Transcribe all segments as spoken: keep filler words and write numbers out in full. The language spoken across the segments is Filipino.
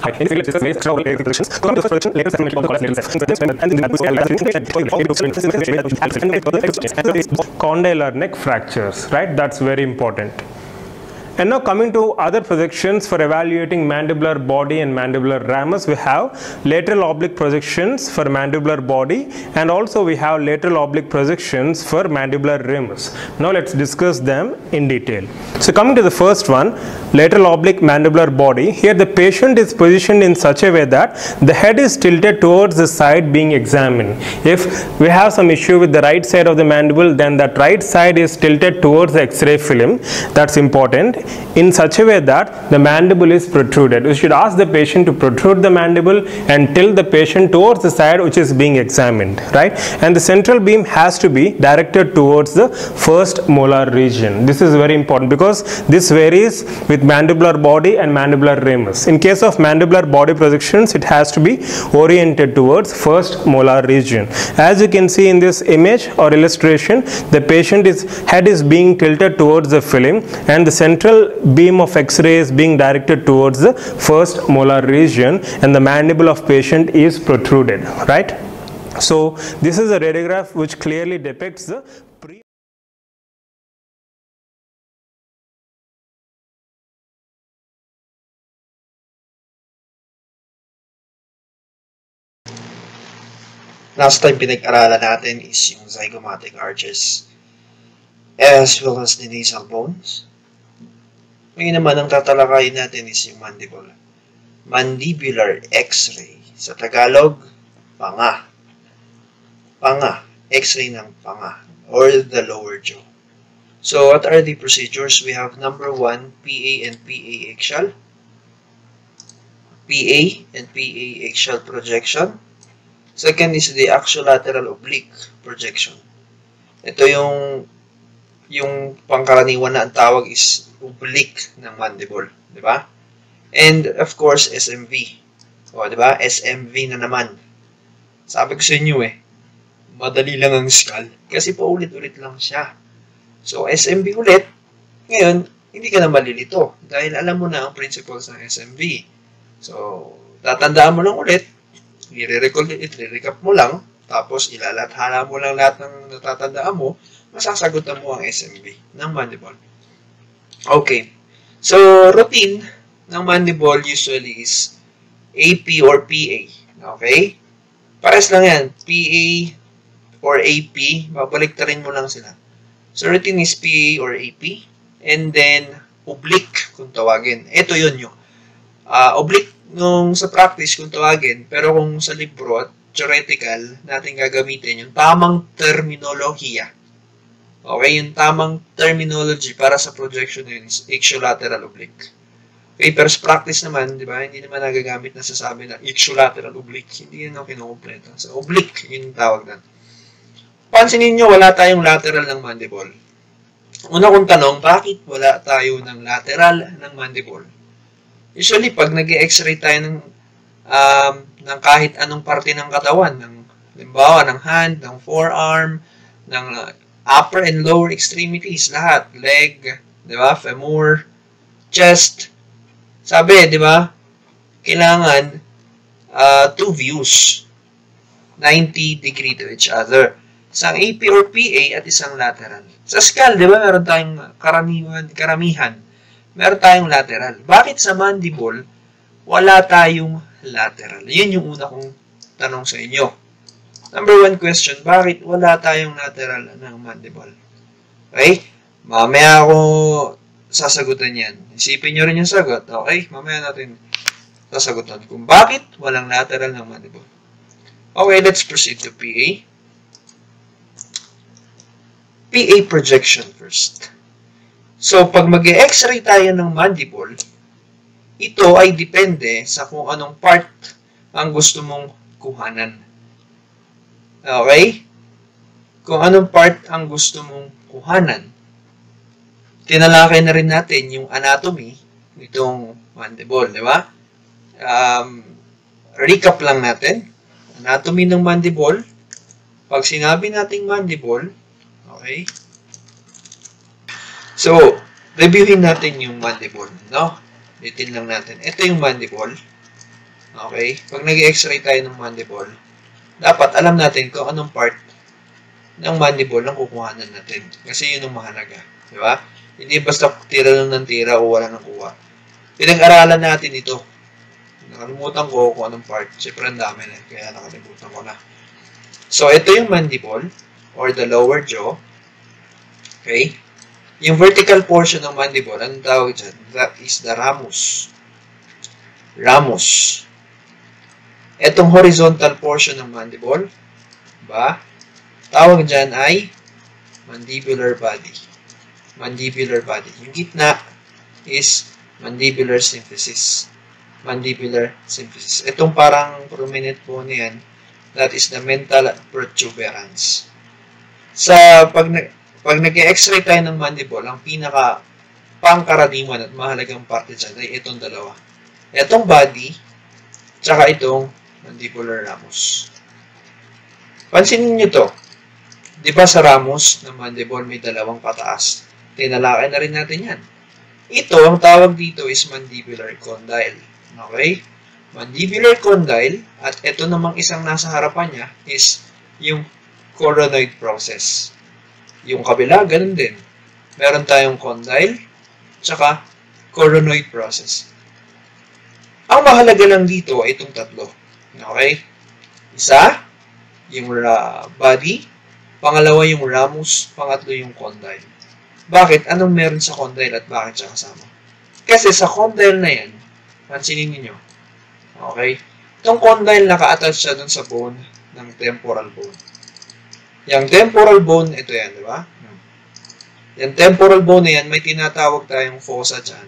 Condylar neck fractures, right? That's very important. And now coming to other projections for evaluating mandibular body and mandibular ramus, we have lateral oblique projections for mandibular body, and also we have lateral oblique projections for mandibular ramus. Now let's discuss them in detail. So coming to the first one, lateral oblique mandibular body, here the patient is positioned in such a way that the head is tilted towards the side being examined. If we have some issue with the right side of the mandible, then that right side is tilted towards the X-ray film. That's important. In such a way that the mandible is protruded. We should ask the patient to protrude the mandible and tilt the patient towards the side which is being examined, right? And the central beam has to be directed towards the first molar region. This is very important because this varies with mandibular body and mandibular ramus. In case of mandibular body projections, it has to be oriented towards first molar region. As you can see in this image or illustration, the patient is head is being tilted towards the film and the central beam of X-ray is being directed towards the first molar region and the mandible of patient is protruded, right? So this is a radiograph which clearly depicts the pre Last time pinag-aralan natin is yung zygomatic arches as well as the nasal bones. Ngayon naman, ang tatalakayin natin is yung mandible. Mandibular X-ray. Sa Tagalog, panga. Panga. X-ray ng panga. Or the lower jaw. So, what are the procedures? We have number one, P A and P A axial. P A and P A axial projection. Second is the axiolateral oblique projection. Ito yung yung pangkaraniwan na ang tawag is oblique ng mandible, di ba? And of course, S M V. O, di ba? S M V na naman. Sabi ko sa inyo eh, madali lang ang skull kasi paulit-ulit lang siya. So, S M V ulit, ngayon, hindi ka na malilito dahil alam mo na ang principles ng S M V. So, tatandaan mo lang ulit, i-recap mo lang, tapos ilalathala mo lang lahat ng natatandaan mo, masasagutan mo ang S M V ng mandible. Okay. So, routine ng mandible usually is A P or P A. Okay? Pares lang yan. P A or A P, babaliktarin mo lang sila. So, routine is P A or A P. And then, oblique, kung tawagin. Ito yun yung. Uh, oblique nung sa practice, kung tawagin. Pero kung sa libro at theoretical, natin gagamitin yung tamang terminolohiya. Okay, yung tamang terminology para sa projection na yun is axiolateral oblique. Okay, pero sa practice naman, di ba, hindi naman nagagamit na sasabi na axiolateral oblique. Hindi yun ang kinukumpleto. So, oblique, yun yung tawag na. Pansinin nyo, wala tayong lateral ng mandible. Una kong tanong, bakit wala tayo ng lateral ng mandible? Usually, pag nag-x-ray tayo ng, um, ng kahit anong parte ng katawan, ng, limbawa, ng hand, ng forearm, ng uh, upper and lower extremities, lahat, leg, di ba, femur, chest, sabi, di ba, kailangan uh, two views, ninety degree to each other. Isang A P or P A at isang lateral. Sa skull, di ba, meron tayong karamihan, karamihan, meron tayong lateral. Bakit sa mandible, wala tayong lateral? Yun yung una kong tanong sa inyo. Number one question, bakit wala tayong lateral ng mandible? Okay? Mamaya ako sasagutan yan. Isipin nyo rin yung sagot. Okay? Mamaya natin sasagutan kung bakit walang lateral ng mandible. Okay, let's proceed to P A. P A projection first. So, pag mag-x-ray tayo ng mandible, ito ay depende sa kung anong part ang gusto mong kuhanan. Okay? Kung anong part ang gusto mong kuhanan. Tinalakay na rin natin yung anatomy nitong mandible, di ba? Um, recap lang natin. Anatomy ng mandible. Pag sinabi nating mandible, okay? So, reviewin natin yung mandible, no? Detail lang natin. Ito yung mandible. Okay? Pag nag-x-ray tayo ng mandible, dapat alam natin kung anong part ng mandible ang kukuhanan natin. Kasi yun ang mahalaga. Di ba? Hindi basta tira lang ng tira o wala nang kuha. Pinag-aralan natin ito. Nakalimutan ko kung anong part. Siyempre ang dami na. Kaya nakalimutan ko na. So, ito yung mandible or the lower jaw. Okay? Yung vertical portion ng mandible, anong tawag dyan? That is the ramus. Ramus. Itong horizontal portion ng mandible, ba? Tawag dyan ay mandibular body. Mandibular body. Yung gitna is mandibular symphysis. Mandibular symphysis. Itong parang prominent bone yan, that is the mental protuberance. Sa pag Pag nag-x-ray tayo ng mandible, ang pinaka pangkaraniwan at mahalagang parte dyan ay itong dalawa. Itong body, tsaka itong mandibular ramus. Pansinin nyo to. Di ba sa ramus ng mandible may dalawang pataas? Tinalakay na rin natin yan. Ito, ang tawag dito is mandibular condyle. Okay? Mandibular condyle, at ito namang isang nasa harapan niya is yung coronoid process. Yung kabila, ganun din. Meron tayong condyle, tsaka coronoid process. Ang mahalaga lang dito ay itong tatlo. Okay? Isa, yung uh, body. Pangalawa, yung ramus. Pangatlo, yung condyle. Bakit? Anong meron sa condyle at bakit siya kasama? Kasi sa condyle na yan, pansinin niyo. Okay? Itong condyle, naka-attach siya dun sa bone ng temporal bone. Yung temporal bone, ito yan, di ba? Yung temporal bone na yan, may tinatawag tayong fossa dyan.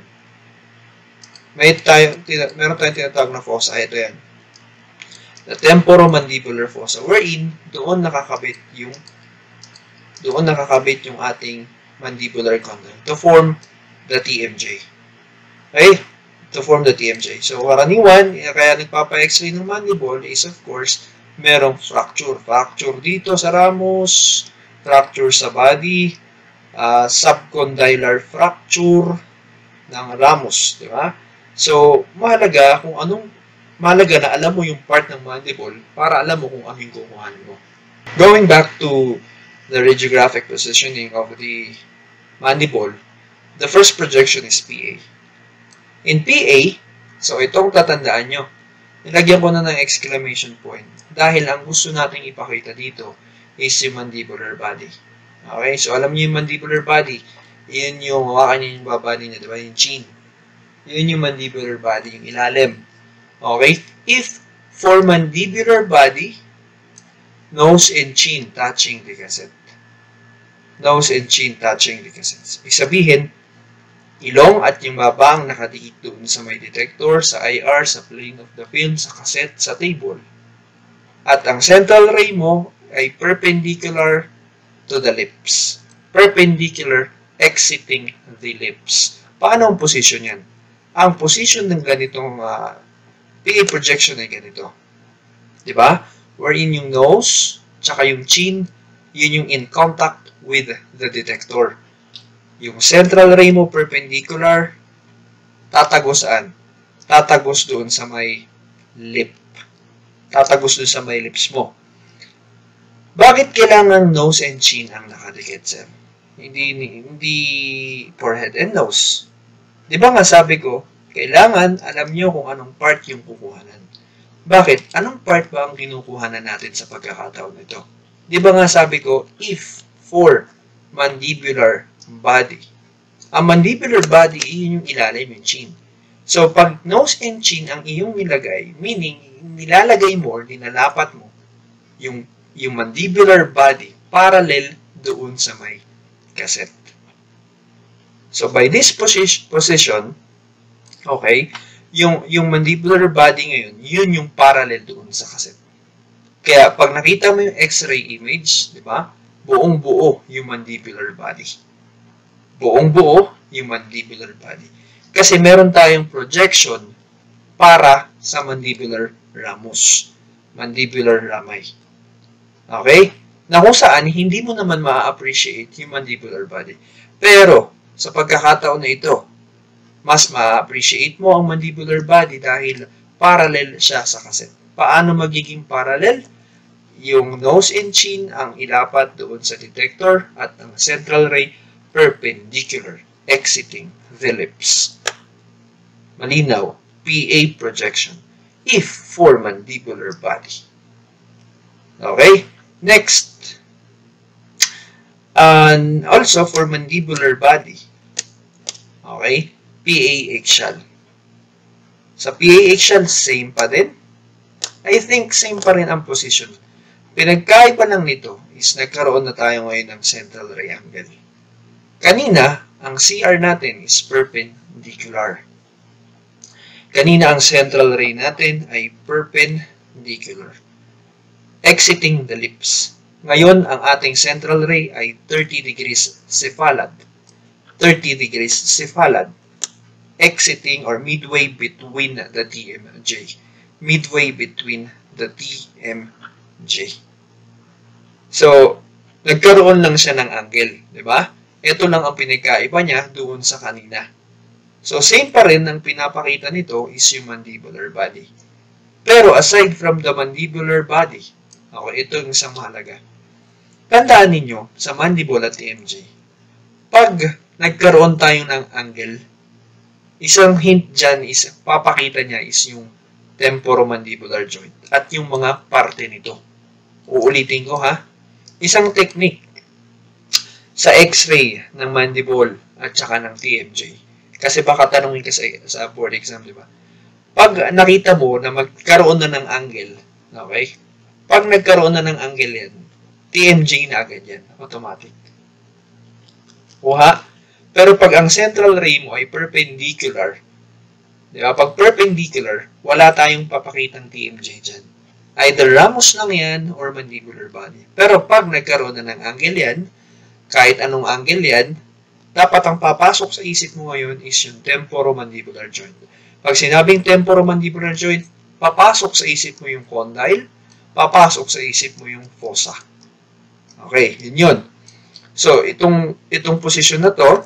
May tayo, tina, meron tayong tinatawag na fossa, ito yan. The temporomandibular fossa, wherein doon nakakabit yung doon nakakabit yung ating mandibular condyle to form the T M J. Okay? To form the T M J. So, karaniwan, kaya nagpapa-x-ray ng mandible is of course merong fracture. Fracture dito sa ramus, fracture sa body, uh, subcondylar fracture ng ramus, di ba? So, mahalaga kung anong, mahalaga na alam mo yung part ng mandible para alam mo kung anong kukuhanin mo. Going back to the radiographic positioning of the mandible, the first projection is P A. In P A, so itong tatandaan nyo, nilagyan ko na ng exclamation point dahil ang gusto nating ipakita dito is yung mandibular body. Okay? So, alam niyo yung mandibular body, yun yung hawakan niyo yung babadi niya, diba? Yung chin. Yun yung mandibular body, yung ilalim. Okay? If for mandibular body, nose and chin touching the cassette. Nose and chin touching the cassette. Ibig sabihin, ilong at yung babang nakadiit doon sa may detector, sa I R, sa plane of the film, sa cassette, sa table. At ang central ray mo ay perpendicular to the lips. Perpendicular exiting the lips. Paano ang position yan? Ang position ng ganitong uh, P A projection ay ganito. Diba? Wherein yung nose, tsaka yung chin, yun yung in contact with the detector. Yung central ray mo perpendicular, tatagos saan? Tatagos doon sa may lip. Tatagos doon sa may lips mo. Bakit kailangan nose and chin ang nakadikit, sir? Hindi, hindi forehead and nose. Di ba nga sabi ko, kailangan alam nyo kung anong part yung kukuhanan. Bakit? Anong part ba ang kinukuhanan natin sa pagkakataon nito? Di ba nga sabi ko, if for mandibular body. Ang mandibular body, yun yung ilalim, yung chin. So, pag nose and chin ang iyong nilagay, meaning, nilalagay mo or dinalapat mo yung, yung mandibular body parallel doon sa may cassette. So, by this position, position okay, yung, yung mandibular body ngayon, yun yung parallel doon sa cassette. Kaya, pag nakita mo yung x-ray image, di ba, buong-buo yung mandibular body. Buong-buo yung mandibular body. Kasi meron tayong projection para sa mandibular ramus. Mandibular ramay. Okay? Na kung saan, hindi mo naman ma-appreciate yung mandibular body. Pero, sa pagkakataon na ito, mas ma-appreciate mo ang mandibular body dahil parallel siya sa kaset. Paano magiging parallel? Yung nose and chin ang ilapat doon sa detector at ang central ray perpendicular, exiting the lips. Malinaw, P A projection if for mandibular body. Okay, next. And also for mandibular body, okay, P A axial. Sa P A axial, same pa din. I think same pa rin ang position. Pinagkaiba lang nito is nagkaroon na tayo ngayon ng central ray angle. Kanina, ang C R natin is perpendicular. Kanina, ang central ray natin ay perpendicular, exiting the lips. Ngayon, ang ating central ray ay thirty degrees cephalad. thirty degrees cephalad. Exiting or midway between the T M J. Midway between the T M J. So, nagkaroon lang siya ng angle. Diba? Ito lang ang pinagkaiba niya doon sa kanina. So, same pa rin ang pinapakita nito is yung mandibular body. Pero aside from the mandibular body, okay, ito yung isang mahalaga. Tandaan ninyo, sa mandible at T M J, pag nagkaroon tayo ng angle, isang hint dyan is, papakita niya is yung temporomandibular joint at yung mga parte nito. Uulitin ko ha, isang technique sa x-ray ng mandible at saka ng T M J. Kasi baka tanongin ka sa, sa board exam, di ba? Pag nakita mo na magkaroon na ng angle, okay? Pag nagkaroon na ng angle yan, T M J na agad yan. Automatic. Uha. Pero pag ang central ray mo ay perpendicular, di ba? Pag perpendicular, wala tayong papakitang T M J dyan. Either ramus lang yan or mandibular body. Pero pag nagkaroon na ng angle yan, kahit anong angle yan, dapat ang papasok sa isip mo ngayon is yung temporomandibular joint. Pag sinabing temporomandibular joint, papasok sa isip mo yung condyle, papasok sa isip mo yung fossa. Okay, yun yun. So, itong, itong position na to,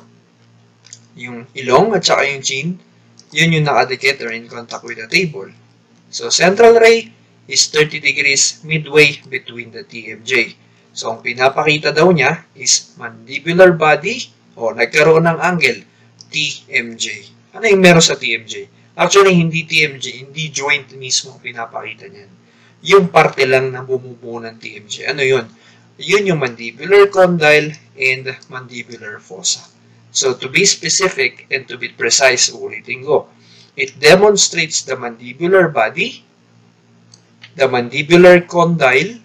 yung ilong at saka yung chin, yun yung nakadikit or in contact with the table. So, central ray is thirty degrees midway between the T M J. So, ang pinapakita daw niya is mandibular body o nagkaroon ng angle, T M J. Ano yung meron sa T M J? Actually, hindi T M J, hindi joint mismo ang pinapakita niyan. Yung parte lang na bumubuo ng T M J. Ano yun? Yun yung mandibular condyle and mandibular fossa. So, to be specific and to be precise, ulitin ko, it demonstrates the mandibular body, the mandibular condyle,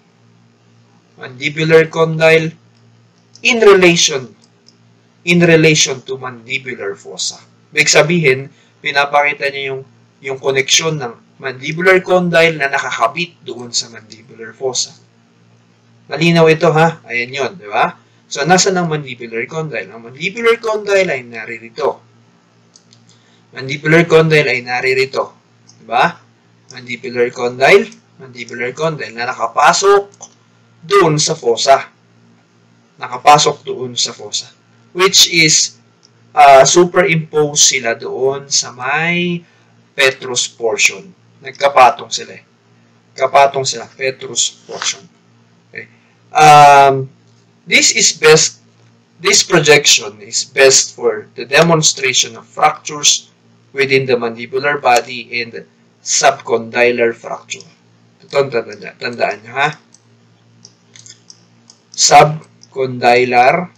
mandibular condyle in relation, in relation to mandibular fossa. Ibig sabihin, pinapakita niya yung, yung connection ng mandibular condyle na nakakabit doon sa mandibular fossa. Malinaw ito ha? Ayan yun, di ba? So, nasa ng mandibular condyle? Ang mandibular condyle ay naririto. Mandibular condyle ay naririto. Di ba? Mandibular condyle, mandibular condyle na nakapasok doon sa fossa. Nakapasok doon sa fossa. Which is, uh, superimpose sila doon sa may petrous portion. Nagkapatong sila eh. Kapatong sila, petrous portion. Okay. Um, this is best, this projection is best for the demonstration of fractures within the mandibular body and subcondylar fracture. Ito, tandaan, tandaan nyo ha. Subcondylar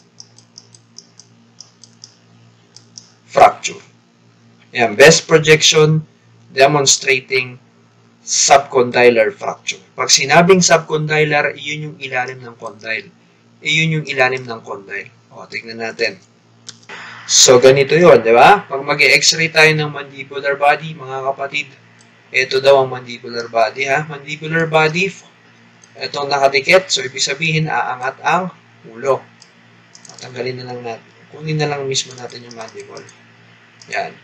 fracture. Yan, best projection demonstrating subcondylar fracture. Pag sinabing subcondylar, iyon yung ilalim ng condyle. Iyon yung ilalim ng condyle. O, tignan natin. So, ganito yun, di ba? Pag mag-e-x-ray tayo ng mandibular body, mga kapatid, ito daw ang mandibular body, ha? Mandibular body, itong nakadikit. So, ibig sabihin, aangat ang ulo. Tanggalin na lang natin. Kunin na lang mismo natin yung mandible. Yan.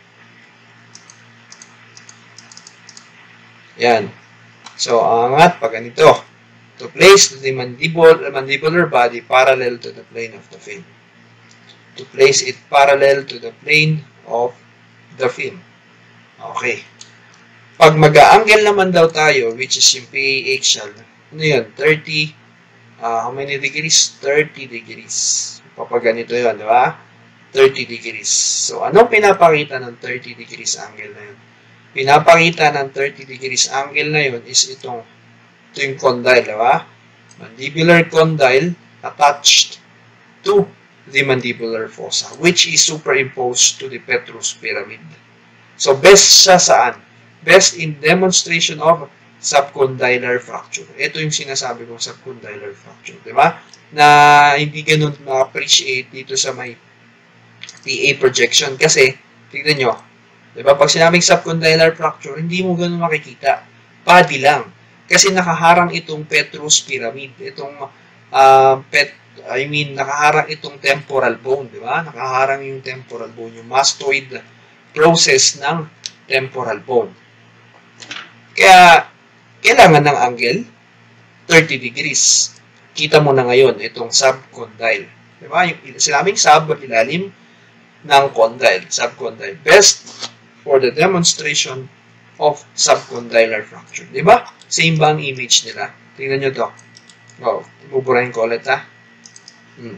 Yan. So, angat pa ganito. To place the mandible, mandibular body parallel to the plane of the fin. To place it parallel to the plane of the fin. Okay. Pag mag-a-angle naman daw tayo, which is yung P A axial, ano yun? thirty, uh, how many degrees? thirty degrees. Kapag ganito yun, di ba? thirty degrees. So, anong pinapakita ng thirty degrees angle na yun? Pinapakita ng thirty degrees angle na yun is itong, ito yung condyle, di ba? Mandibular condyle attached to the mandibular fossa, which is superimposed to the petrous pyramid. So, best siya saan? Best in demonstration of subcondylar fracture. Ito yung sinasabi kong subcondylar fracture, di ba? Na hindi ganun ma-appreciate dito sa may P A projection. Kasi, tignan nyo, di ba? Pag sinabing subcondylar fracture, hindi mo ganun makikita. Body lang. Kasi nakaharang itong petrous pyramid. Itong, uh, pet, I mean, nakaharang itong temporal bone, di ba? Nakaharang yung temporal bone, yung mastoid process ng temporal bone. Kaya, kailangan ng angle, thirty degrees. Kita mo na ngayon, itong subcondyle. Diba? Yung sinabing sub, ilalim ng condyle, subcondyle. Best for the demonstration of subcondylar fracture. Diba? Same ba ang image nila? Tingnan nyo to. Oh, buburahin ko ulit ha. Hmm.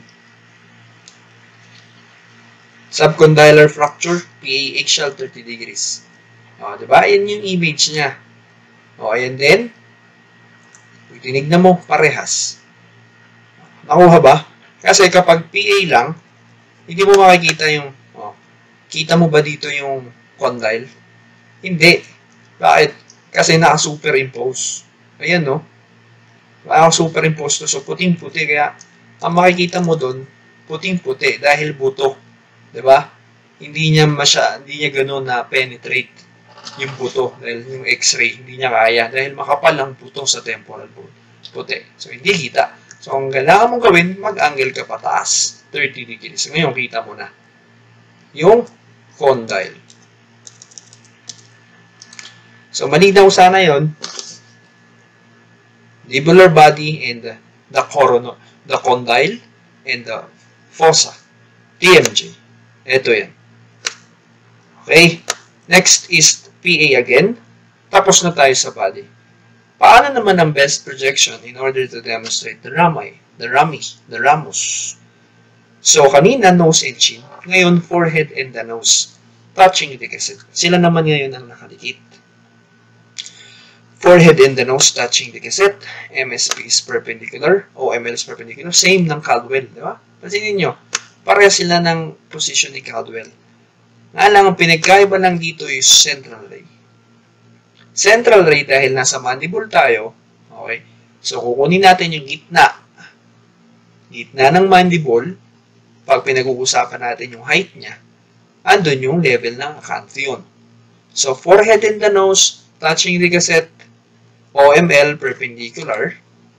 Subcondylar fracture, P A axial, thirty degrees. O, diba? Yan yung image niya. O, ayan din. Tinignan mo, parehas. Nakuha ba? Kasi kapag P A lang, hindi mo makikita yung, o, kita mo ba dito yung condyle? Hindi. Bakit? Kasi naka-superimpose. Ayan, no? Naka-superimpose to. So, puting-puti. Kaya, ang makikita mo doon, puting-puti dahil buto. Diba? Hindi niya masya, hindi niya gano'n na penetrate yung buto dahil yung x-ray, hindi niya kaya dahil makapal ang buto sa temporal bone. Puti. So, hindi kita. So, ang kailangan mong gawin, mag-angle ka pataas. thirty degrees. Ngayon, kita mo na. Yung condyle. So, malinaw sana yon. Mandibular body and the, the corono, the condyle and the fossa. T M J. Ito yan. Okay. Next is P A again. Tapos na tayo sa body. Paano naman ang best projection in order to demonstrate the rami, the rami, the ramus? So, kanina, nose and chin. Ngayon, forehead and the nose. Touching the cassette. Sila naman ngayon ang nakadikit. Forehead and the nose touching the cassette. M S P is perpendicular. O M L is perpendicular. Same ng Caldwell. Di ba? Pansinin nyo. Pareha sila ng position ni Caldwell. Nga lang, ang pinagkaiba lang dito is central ray. Central ray dahil nasa mandible tayo. Okay? So, kukunin natin yung gitna. Gitna ng mandible. Pag pinag-uusapan natin yung height niya, andun yung level ng acanthion. So, forehead and the nose touching the cassette. O M L perpendicular.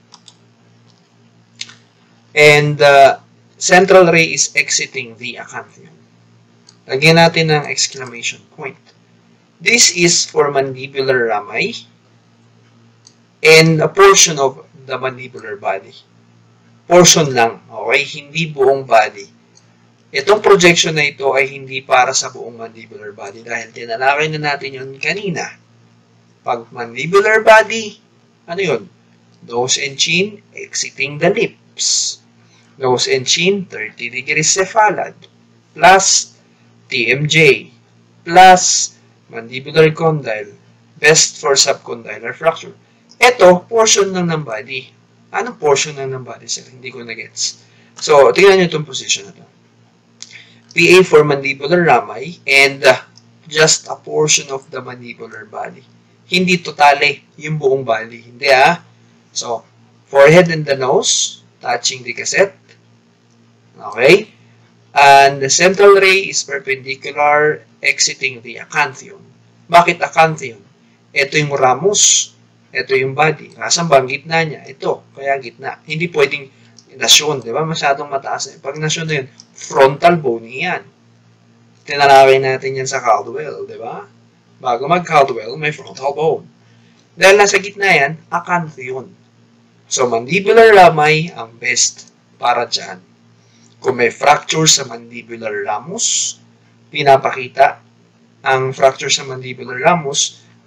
And uh, central ray is exiting the acanthion. Lagyan natin ng exclamation point. This is for mandibular rami and a portion of the mandibular body. Portion lang, okay? Hindi buong body. Itong projection na ito ay hindi para sa buong mandibular body dahil tinalakay na natin yun kanina. Pag mandibular body, ano yun? Nose and chin, exiting the lips. Nose and chin, thirty degrees cephalad. Plus, T M J. Plus, mandibular condyle. Best for subcondylar fracture. Ito, portion lang ng body. Anong portion lang ng body, sir? Hindi ko na-gets. So, tingnan nyo itong position na ito. P A for mandibular rami and uh, just a portion of the mandibular body. Hindi totally yung buong body. Hindi ah. So, forehead and the nose, touching the cassette. Okay? And the central ray is perpendicular, exiting the acanthion. Bakit acanthion? Ito yung ramus. Ito yung body. Nasaan ba ang gitna niya? Ito. Kaya gitna. Hindi pwedeng nasyon. Di ba? Masyadong mataas. Pag nasyon na yun, frontal bone yan. Tinalakay natin yan sa Caldwell. Di ba? Bago mag-Caldwell, may frontal bone. Dahil nasa gitna yan, acanthion. So, mandibular rami ang best para dyan. Kung may fracture sa mandibular ramus, pinapakita ang fracture sa mandibular ramus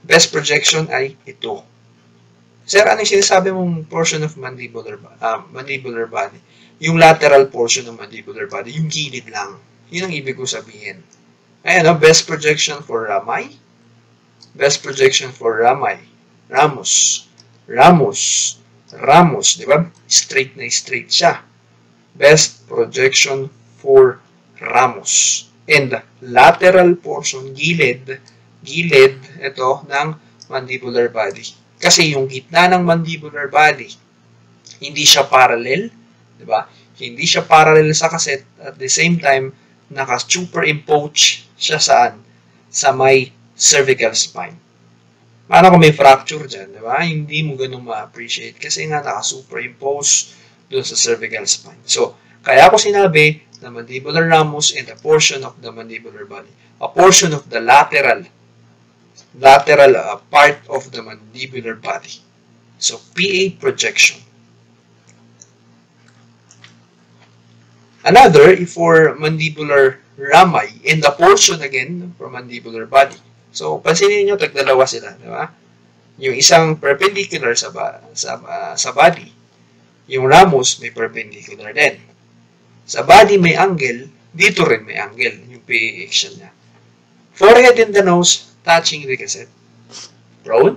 best projection ay ito. Sir, ano yung sinasabi mong portion of mandibular, uh, mandibular body? Yung lateral portion ng mandibular body, yung gilid lang. Yun ang ibig ko sabihin. Ayan, no? Best projection for rami. Best projection for rami. Ramus. Ramus. Ramus. Di ba? Straight na straight siya. Best projection for ramus. And lateral portion, gilid, gilid, ito, ng mandibular body. Kasi yung gitna ng mandibular body, hindi siya parallel, di ba? Hindi siya parallel sa kaset, at the same time, naka-superimpose siya saan? Sa may cervical spine. Paano kung may fracture dyan, di ba? Hindi mo ganun ma-appreciate kasi nga naka-superimpose dun sa cervical spine. So, kaya ako sinabi na mandibular ramus and a portion of the mandibular body. A portion of the lateral lateral uh, part of the mandibular body. So, P A projection. Another, for mandibular rami, and the portion again for mandibular body. So, pansinin nyo, tagdalawa sila, di ba? Yung isang perpendicular sa, ba sa, uh, sa body. Yung ramus may perpendicular din. Sa body may angle, dito rin may angle, yung P A action niya. Forehead and the nose, touching the cassette. Prone.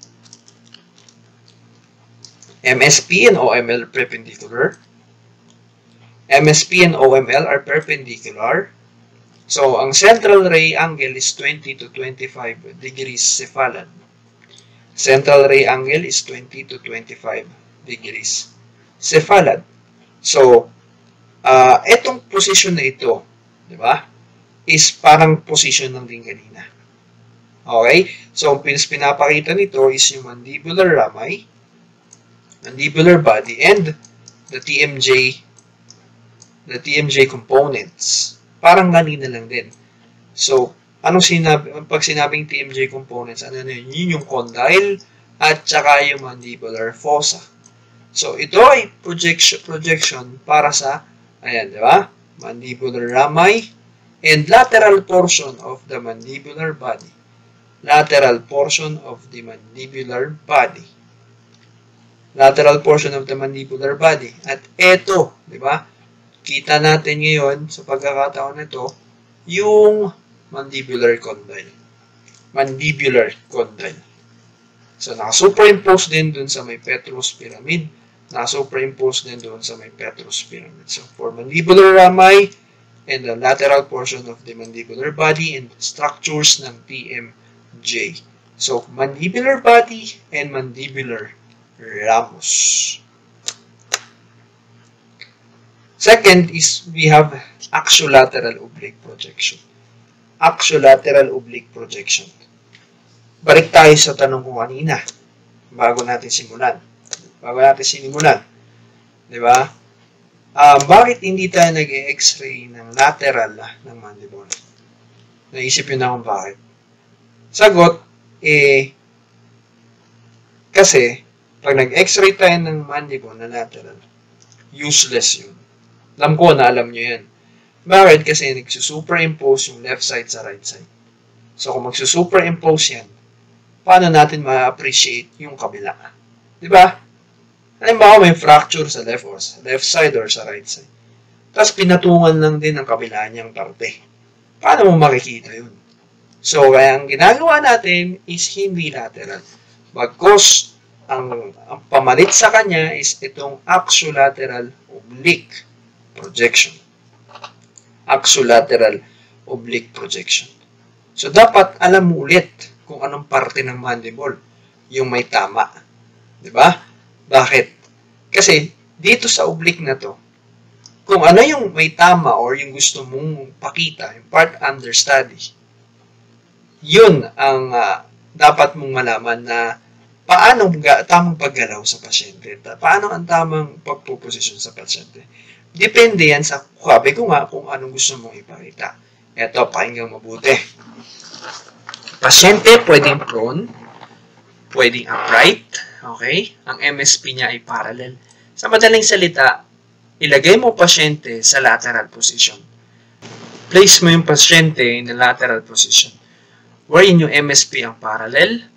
M S P and O M L perpendicular. M S P and O M L are perpendicular. So, ang central ray angle is twenty to twenty-five degrees cephalad. Central ray angle is twenty to twenty-five degrees cephalad. So, uh, etong position na ito, di ba, is parang position ng din kanina. Okay? So, ang pinapakita nito is yung mandibular rami, mandibular body, and the T M J, the T M J components. Parang kanina lang din. So, anong sinabi, pag sinabing T M J components, ano na yun? Yun yung condyle at saka yung mandibular fossa. So, ito ay projection, projection para sa, ayan, di ba? Mandibular rami and lateral portion of the mandibular body. Lateral portion of the mandibular body. Lateral portion of the mandibular body. At eto, di ba? Kita natin ngayon sa pagkakataon nito yung mandibular condyle. Mandibular condyle. So, naka-superimpose din dun sa may petrous pyramid. Naka-superimpose din dun sa may petrous pyramid. So, for mandibular rami and the lateral portion of the mandibular body and structures ng T M J. So, mandibular body and mandibular ramus. Second is we have axiolateral oblique projection. Axiolateral oblique projection. Balik tayo sa tanong ko kanina bago natin simulan. Bago natin sinimulan. Di ba? Um, bakit hindi tayo nag-x-ray ng lateral ng mandible? Naisip yun na kung bakit. Sagot, eh, kasi, pag nag-x-ray tayo ng mandible na lateral, useless yun. Alam ko na alam nyo yan. Bakit? Kasi nagsusuperimpose yung left side sa right side. So, kung magsusuperimpose yan, paano natin ma-appreciate yung kabila? Diba? Halimbawa, may fracture sa left or sa left side or sa right side. Tapos, pinatungan lang din ang kabila niyang parte. Paano mo makikita yun? So, kaya ang ginagawa natin is hindi lateral. Bagkus, ang, ang pamalit sa kanya is itong axiolateral oblique projection. Axiolateral oblique projection. So, dapat alam mo ulit kung anong parte ng mandible yung may tama. Diba? Bakit? Kasi, dito sa oblique na to, kung ano yung may tama or yung gusto mong pakita, yung part understudy, yun ang uh, dapat mong malaman na paano ga, tamang paggalaw sa pasyente. Paano ang tamang pagpuposisyon sa pasyente. Depende yan sa, sabi ko nga, kung anong gusto mong ipakita. Ito, pakinggang mabuti. Pasyente, pwedeng prone, pwedeng upright, okay? Ang M S P niya ay parallel. Sa madaling salita, ilagay mo pasyente sa lateral position. Place mo yung pasyente in the lateral position. Wherein yung M S P ang parallel,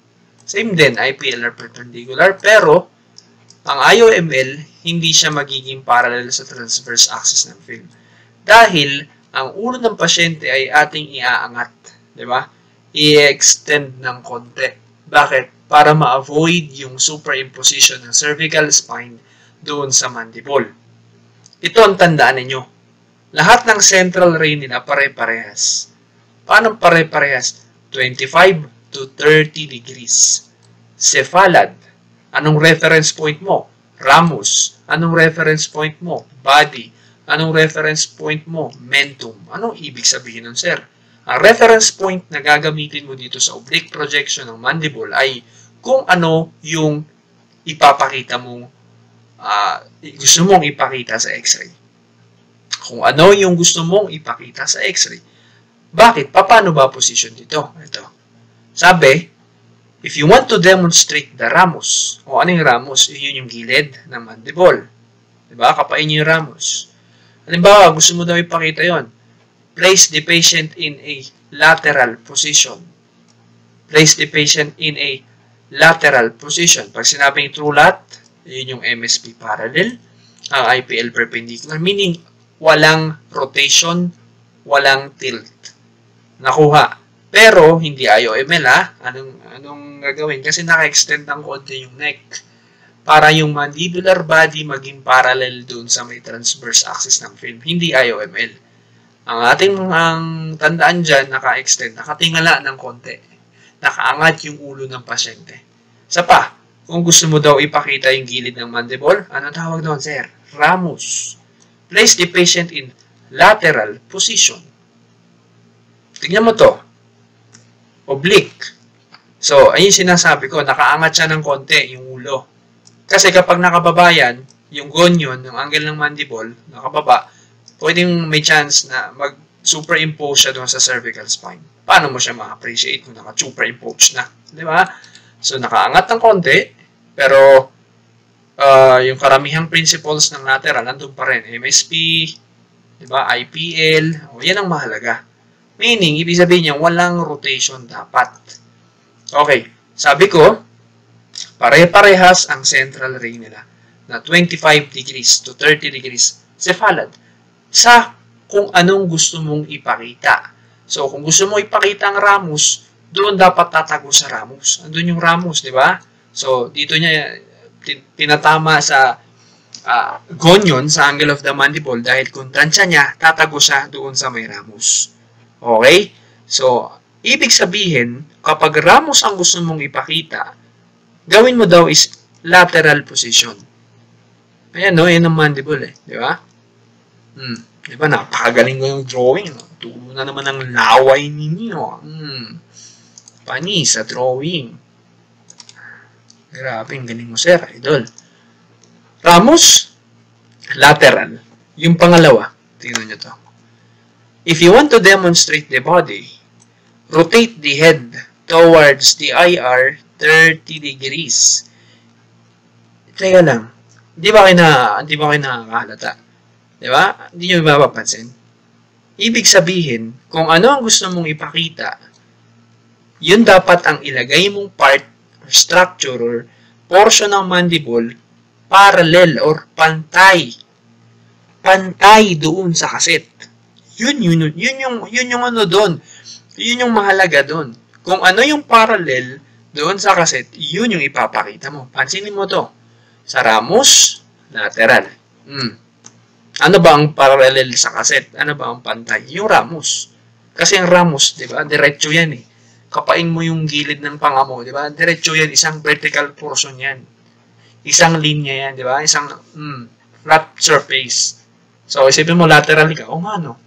Same din, I P L R perpendicular, pero ang I O M L, hindi siya magiging parallel sa transverse axis ng film. Dahil, ang ulo ng pasyente ay ating iaangat. Di ba? I-extend ng konti. Bakit? Para ma-avoid yung superimposition ng cervical spine doon sa mandible. Ito ang tandaan ninyo. Lahat ng central ray nila pare-parehas. Paano pare-parehas? twenty-five to thirty degrees. Cephalad. Anong reference point mo? Ramus. Anong reference point mo? Body. Anong reference point mo? Mentum. Anong ibig sabihin nun, sir? Ang reference point na gagamitin mo dito sa oblique projection ng mandible ay kung ano yung ipapakita mong uh, gusto mong ipakita sa x-ray. Kung ano yung gusto mong ipakita sa x-ray. Bakit? Paano ba position dito? Ito. Sabi, if you want to demonstrate the ramus, o ano yung ramus? Yun yung gilid ng mandible. Diba? Kapain nyo yung ramus. Halimbawa, gusto mo daw ipakita yon. Place the patient in a lateral position. Place the patient in a lateral position. Pag sinabing true lat, yun yung M S P parallel, ang I P L perpendicular, meaning walang rotation, walang tilt. Nakuha. Pero, hindi I O M L ha. Anong, anong gagawin? Kasi naka-extend ng konti yung neck. Para yung mandibular body maging parallel dun sa may transverse axis ng film. Hindi I O M L. Ang ating ang tandaan dyan, naka-extend, nakatingala ng konti. Nakaangat yung ulo ng pasyente. Sa pa, kung gusto mo daw ipakita yung gilid ng mandible, ano tawag doon, sir? Ramus. Place the patient in lateral position. Tingnan mo to. Oblique. So, ayun sinasabi ko, nakaangat siya ng konti yung ulo. Kasi kapag nakababayan, yung gonyon, yung angle ng mandible, nakababa, pwedeng may chance na mag-superimpose siya doon sa cervical spine. Paano mo siya ma-appreciate kung naka-superimpose na? Di ba? So, nakaangat ng konti, pero uh, yung karamihang principles ng lateral, nandun pa rin. M S P, di ba? I P L, o, yan ang mahalaga. Meaning, ibig sabihin niya, walang rotation dapat. Okay, sabi ko, pare-parehas ang central ray nila na twenty-five degrees to thirty degrees cephalad sa kung anong gusto mong ipakita. So, kung gusto mo ipakita ang ramus, doon dapat tatago sa ramus. Andun yung ramus, di ba? So, dito niya pinatama sa uh, gonyon, sa angle of the mandible, dahil kung tansya niya, tatago siya doon sa may ramus. Okay? So, ibig sabihin, kapag ramus ang gusto mong ipakita, gawin mo daw is lateral position. Ayan, no? Yan ang mandible, eh. Di ba? Hmm. Di ba? Napakagaling ko yung drawing. No? Tulo na naman ang laway ninyo. Hmm. Pani sa drawing. Grabe, ang galing mo, sir. Idol. Ramus, lateral. Yung pangalawa, tingnan nyo to. If you want to demonstrate the body, rotate the head towards the I R thirty degrees. Teka lang. Di ba kayo na, di ba kayo nakakahalata? Di ba? Hindi nyo mapapansin. Ibig sabihin, kung ano ang gusto mong ipakita, yun dapat ang ilagay mong part or structure or portion ng mandible parallel or pantay. Pantay doon sa kaset. Yun, yun, yun, yung, yun yung ano doon. Yun yung mahalaga doon. Kung ano yung parallel doon sa kaset, yun yung ipapakita mo. Pansinin mo to. Sa ramus, lateral. Hmm. Ano ba ang parallel sa kaset? Ano ba ang pantay? Yung ramus. Kasi ang ramus, di ba? Diretso yan eh. Kapain mo yung gilid ng panga mo, di ba? Diretso yan. Isang vertical portion yan. Isang linya yan, di ba? Isang hmm, flat surface. So, isipin mo lateral ka. O nga, no?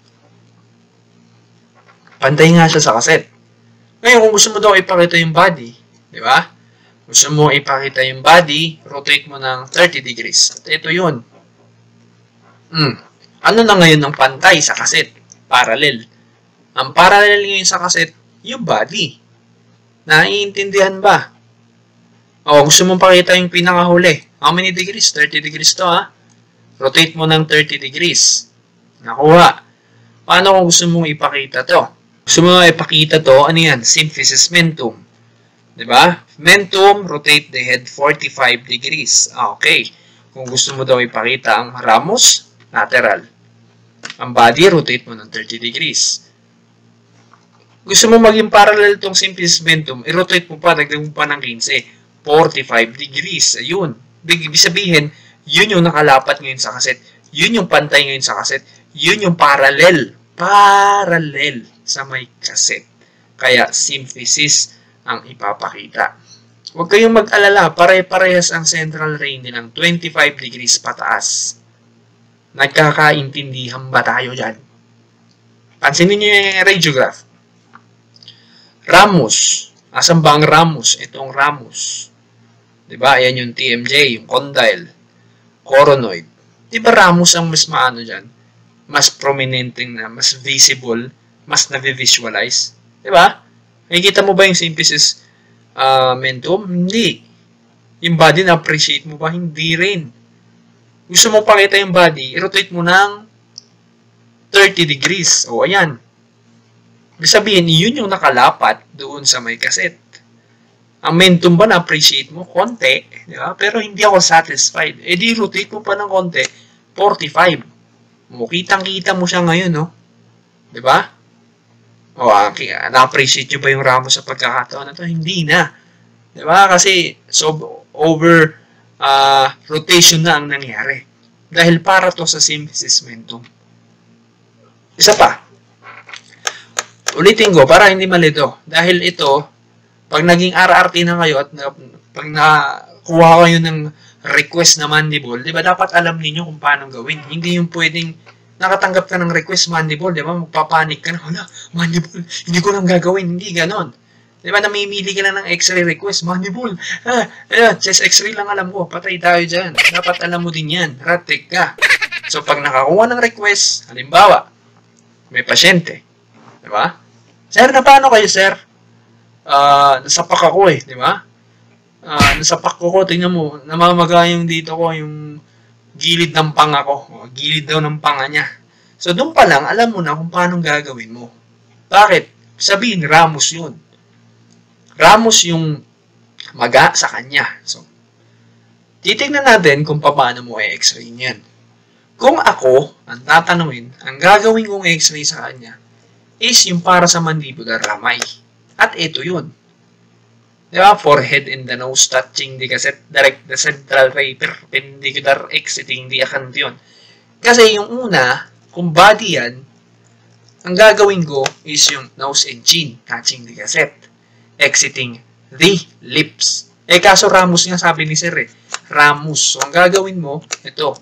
Pantay nga siya sa kaset. Ngayon, kung gusto mo daw ipakita yung body, di ba? Gusto mo ipakita yung body, rotate mo ng thirty degrees. At ito yun. Hmm. Ano na ngayon ang pantay sa kaset? Parallel. Ang parallel ngayon sa kaset, yung body. Naiintindihan ba? O, gusto mong pakita yung pinakahuli. How many degrees? thirty degrees to, ha? Rotate mo ng thirty degrees. Nakuha. Paano kung gusto mong ipakita to? Gusto mo ipakita to, ano yan? Symphysis mentum. Diba? Mentum, rotate the head forty-five degrees. Okay. Kung gusto mo daw ipakita ang ramus, lateral. Ang body, rotate mo ng thirty degrees. Gusto mo maging parallel itong simplest mentum, i-rotate mo pa, dagdag mo pa ng fifteen, forty-five degrees. Ayun. Ibig sabihin, yun yung nakalapat ngayon sa kaset. Yun yung pantay ngayon sa kaset. Yun yung parallel. Parallel sa may kaset. Kaya, symphysis ang ipapakita. Huwag kayong mag-alala, pare-parehas ang central ray nilang twenty-five degrees pataas. Nagkakaintindihan ba tayo dyan? Pansinin nyo yung radiograph. Ramus. Asan ba ang ramus? Itong ramus. Diba? Ayan yung T M J, yung condyle, coronoid. Diba ramus ang mas maano dyan? Mas prominenting na, mas visible, mas na-visualize. Diba? Nakikita mo ba yung symphysis Uh, mentum? Hindi. Yung body na-appreciate mo ba? Hindi rin. Gusto mo pakita yung body, i-rotate mo ng thirty degrees. O, ayan. Ibig sabihin, yun yung nakalapat doon sa may kaset. Ang mentum ba na-appreciate mo? Konti. Di ba? Pero hindi ako satisfied. E di, rotate mo pa ng konti, forty-five. O, kitang-kita mo siya ngayon, no? Di ba? O, okay, na-appreciate nyo ba yung ramos sa pagkakataon na to? Hindi na. Diba? Kasi, so, over uh, rotation na ang nangyari. Dahil para to sa symphysis mentum. Isa pa. Ulitin ko, para hindi malito. Dahil ito, pag naging R R T na kayo at na, pag nakuha kayo ng request na mandible, diba, dapat alam niyo kung paano gawin. Hindi yung pwedeng nakatanggap ka ng request mandible, di ba? Magpapanik ka na, wala, mandible, hindi ko lang gagawin, hindi ganon. Di ba, namimili ka na ng x-ray request, mandible, ah, eh, chest x-ray lang alam ko, patay tayo dyan. Dapat alam mo din yan, ratik ka. So, pag nakakuha ng request, halimbawa, may pasyente, di ba? Sir, na paano kayo, sir? Uh, nasapak ako eh, di ba? Uh, nasapak ko ko, tingnan mo, namamaga yung dito ko, yung gilid ng panga ko. Gilid daw ng panga niya. So, doon pa lang, alam mo na kung paano gagawin mo. Bakit? Sabihin, ramus yun. Ramus yung maga sa kanya. So, titignan natin kung paano mo i-x-ray niyan. Kung ako, ang tatanungin, ang gagawin kong x-ray sa kanya is yung para sa mandibular ramay. At ito yun. Diba? Forehead and the nose touching the cassette, direct the central ray perpendicular exiting the account yun. Kasi yung una, kung body yan, ang gagawin ko is yung nose and chin touching the cassette, exiting the lips. Eh kaso ramus nga sabi ni sir eh. Ramus. So ang gagawin mo, ito.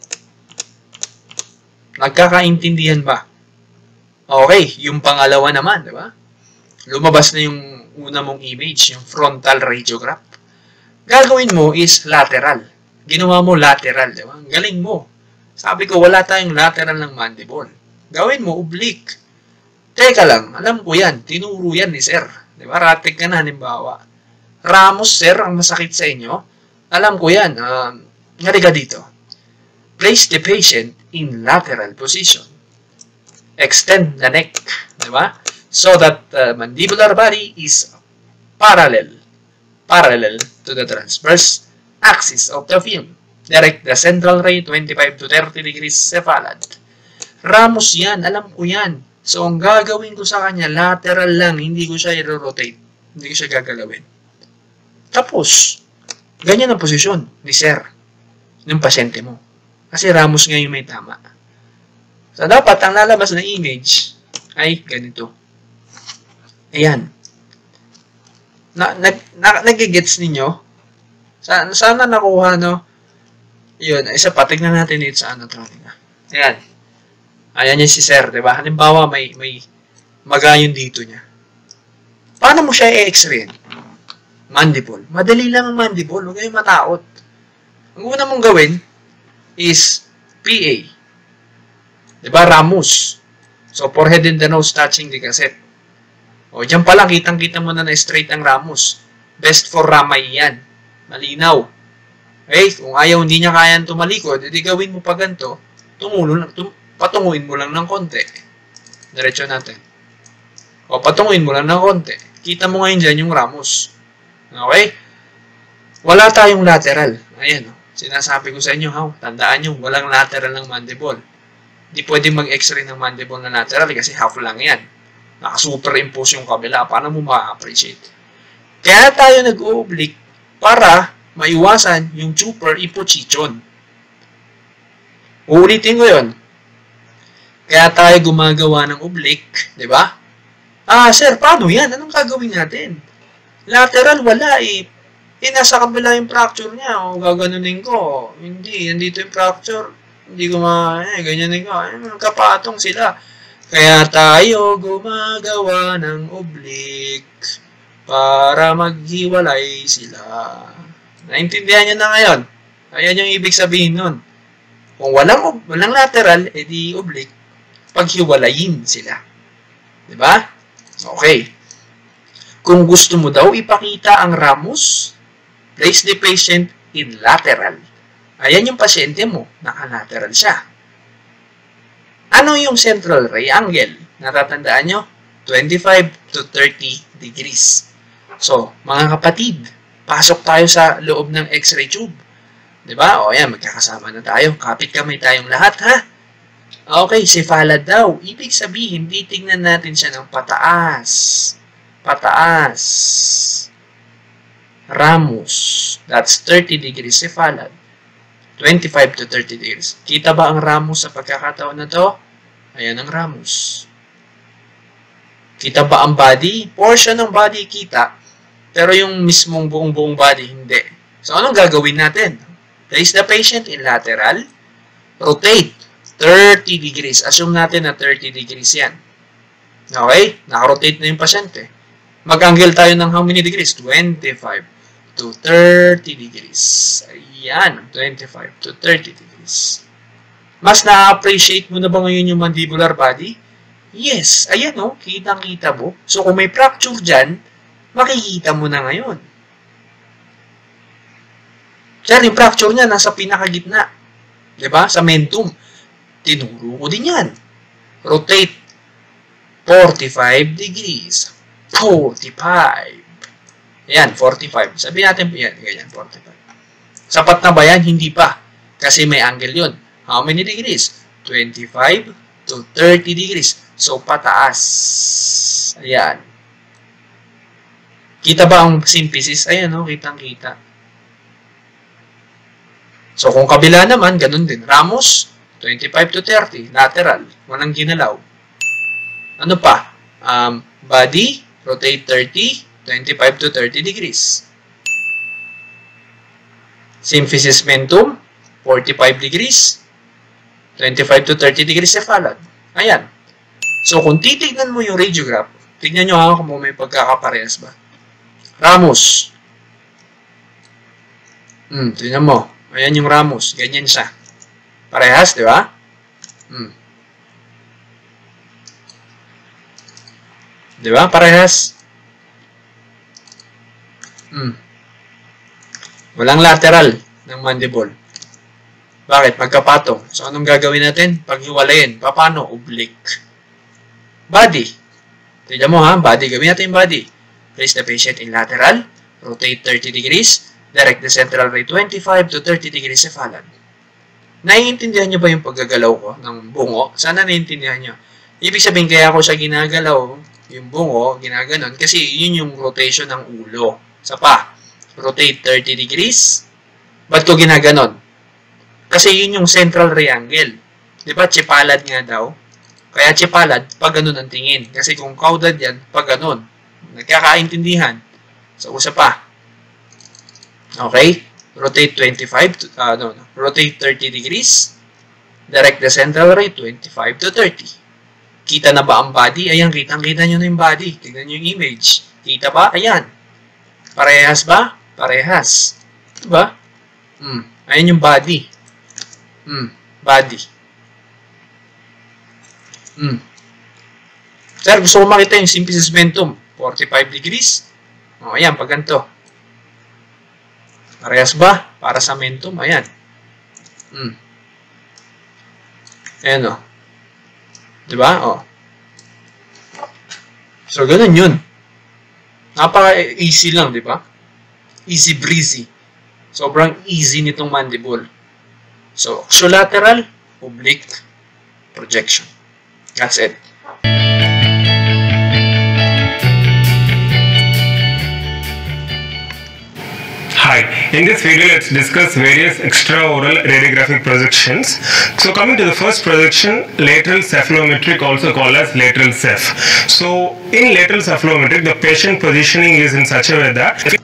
Nagkakaintindihan ba? Okay, yung pangalawa naman, di ba? Lumabas na yung una mong image, yung frontal radiograph. Gagawin mo is lateral. Ginawa mo lateral, di ba? Galing mo. Sabi ko, wala tayong lateral ng mandible. Gawin mo oblique. Teka lang, alam ko yan. Tinuro yan ni sir. Di ba? Ratig ka na, halimbawa. Ramos, sir, ang masakit sa inyo. Alam ko yan. Uh, Halika dito. Place the patient in lateral position. Extend the neck. Di ba? So that the mandibular body is parallel, parallel to the transverse axis of the film. Direct the central ray twenty-five to thirty degrees cephalad. Ramos yan, alam ko yan. So, ang gagawin ko sa kanya, lateral lang, hindi ko siya i-rotate. Hindi ko siya gagalawin. Tapos, ganyan ang posisyon ni sir, ng pasyente mo. Kasi Ramos nga yung may tama. So, dapat ang lalabas na image ay ganito. Ayan. Na, nag, na, nagigets ninyo? Sana, sana nakuha, no? Yun, isa pa, tignan natin dito sa ano. Ayan. Ayan yung si sir, diba? Halimbawa, may, may magayon dito niya. Paano mo siya i-x-ray? Mandible. Madali lang ang mandible. Huwag kayong matakot. Ang una mong gawin is P A. Diba? Ramos. So, forehead and the nose touching the cassette. O, dyan pa lang, kitang-kita mo na na-straight ang Ramos. Best for ramay yan. Malinaw. Okay? Kung ayaw, hindi niya kayang tumalikod, edi gawin mo pa ganito, tumulo lang, tum patunguin mo lang ng konti. Diretso natin. O, patunguin mo lang ng konti. Kita mo ngayon dyan yung Ramos. Okay? Wala tayong lateral. Ayan, oh. Sinasabi ko sa inyo, ha? Tandaan nyo, walang lateral ng mandible. Hindi pwede mag-x-ray ng mandible na lateral kasi half lang yan. Naka-superimpose yung kabila. Paano mo ma-appreciate? Kaya tayo nag-oblique para maiwasan yung superimposition. Uulitin ko yun. Kaya tayo gumagawa ng oblique, di ba? Ah, sir, paano yan? Anong gagawin natin? Lateral, wala eh. Eh, nasa kabila yung fracture niya. O, gaganunin ko. Hindi, nandito yung fracture. Hindi ko ma... Eh, ganyanin ko. Eh, magkapatong sila. Kaya tayo gumagawa ng oblique para maghiwalay sila. Naintindihan niyo na ngayon? Ayan yung ibig sabihin nun. Kung walang, walang lateral, edi oblique, paghiwalayin sila. Diba? Okay. Kung gusto mo daw ipakita ang ramos, place the patient in lateral. Ayan yung pasyente mo, nakalateral siya. Ano yung central ray angle? Natatandaan nyo? twenty-five to thirty degrees. So, mga kapatid, pasok tayo sa loob ng X-ray tube. Diba? O yan, magkakasama na tayo. Kapit kamay tayong lahat, ha? Okay, cephalad daw. Ibig sabihin, titignan natin siya ng pataas. Pataas. Ramos. That's thirty degrees cephalad. twenty-five to thirty degrees. Kita ba ang ramos sa pagkakataon na to? Ayan ang ramos. Kita ba ang body? Portion ng body kita. Pero yung mismong buong-buong body, hindi. So, anong gagawin natin? Place the patient in lateral. Rotate. thirty degrees. Assume natin na thirty degrees yan. Okay? Naka-rotate na yung pasyente. Mag-angle tayo ng how many degrees? twenty-five to thirty degrees. Ayan. twenty-five to thirty degrees. Mas na-appreciate mo na ba ngayon yung mandibular body? Yes. Ayan o. Kitang-kita mo. So, kung may fracture dyan, makikita mo na ngayon. Sir, yung fracture niya nasa pinakagitna. Diba? Sa mentum. Tinuro ko din yan. Rotate. forty-five degrees. forty-five. Ayan, forty-five. Sabihin natin po yan. Ganyan, forty-five. Sapat na ba yan? Hindi pa. Kasi may angle yun. How many degrees? twenty-five to thirty degrees. So, pataas. Ayan. Kita ba ang symphysis? Ayan, no? Kitang-kita. So, kung kabila naman, ganun din. Ramos, twenty-five to thirty. Lateral. Walang ginalaw. Ano pa? Um, body, rotate thirty. twenty-five to thirty degrees. Symphysis mentum, forty-five degrees. twenty-five to thirty degrees cephalad. Ayan. So, kung titignan mo yung radiograph, tignan nyo ha kung may pagkakaparehas ba. Ramos. Hmm, tignan mo. Ayan yung ramos. Ganyan siya. Parehas, di ba? Hmm. Di ba? Parehas. Hmm. Walang lateral ng mandible. Bakit? Magkapatong. So, anong gagawin natin? Paghiwalayin. Paano? Oblique. Body. Tignan mo ha. Body. Gawin natin yung body. Place the patient in lateral. Rotate thirty degrees. Direct the central ray twenty-five to thirty degrees cephalad. Naiintindihan nyo ba yung paggagalaw ko ng bungo? Sana naiintindihan nyo. Ibig sabihin, kaya ako siya ginagalaw, yung bungo, ginaganon, kasi yun yung rotation ng ulo. Sa pa, rotate thirty degrees. Ba't ko ginaganon? Kasi yun yung central ray angle. Di ba, cephalad nga daw. Kaya cephalad, pag ganun ang tingin. Kasi kung caudad yan, pag ganun. Nagkakaintindihan. So, usa pa. Okay? Rotate twenty-five, to, uh, no, no. Rotate thirty degrees. Direct the central ray, twenty-five to thirty. Kita na ba ang body? Ayan, kitang-kita nyo na yung body. Tignan nyo yung image. Kita ba? Ayan. Parehas ba? Parehas. Diba? Hmm. Ayan yung body. Hmm. Body. Hmm. Sir, gusto ko makita yung symphysis mentum. forty-five degrees. O, ayan, pag ganito. Parehas ba? Para sa mentum. Ayan. Hmm. Ayan o. Diba? O. So, ganun yun. Napaka-easy lang, diba? Easy breezy. Sobrang easy nitong mandible. So, axiolateral, oblique projection. That's it. Hi, in this video let's discuss various extraoral radiographic projections. So coming to the first projection, lateral cephalometric, also called as lateral ceph. So in lateral cephalometric, the patient positioning is in such a way that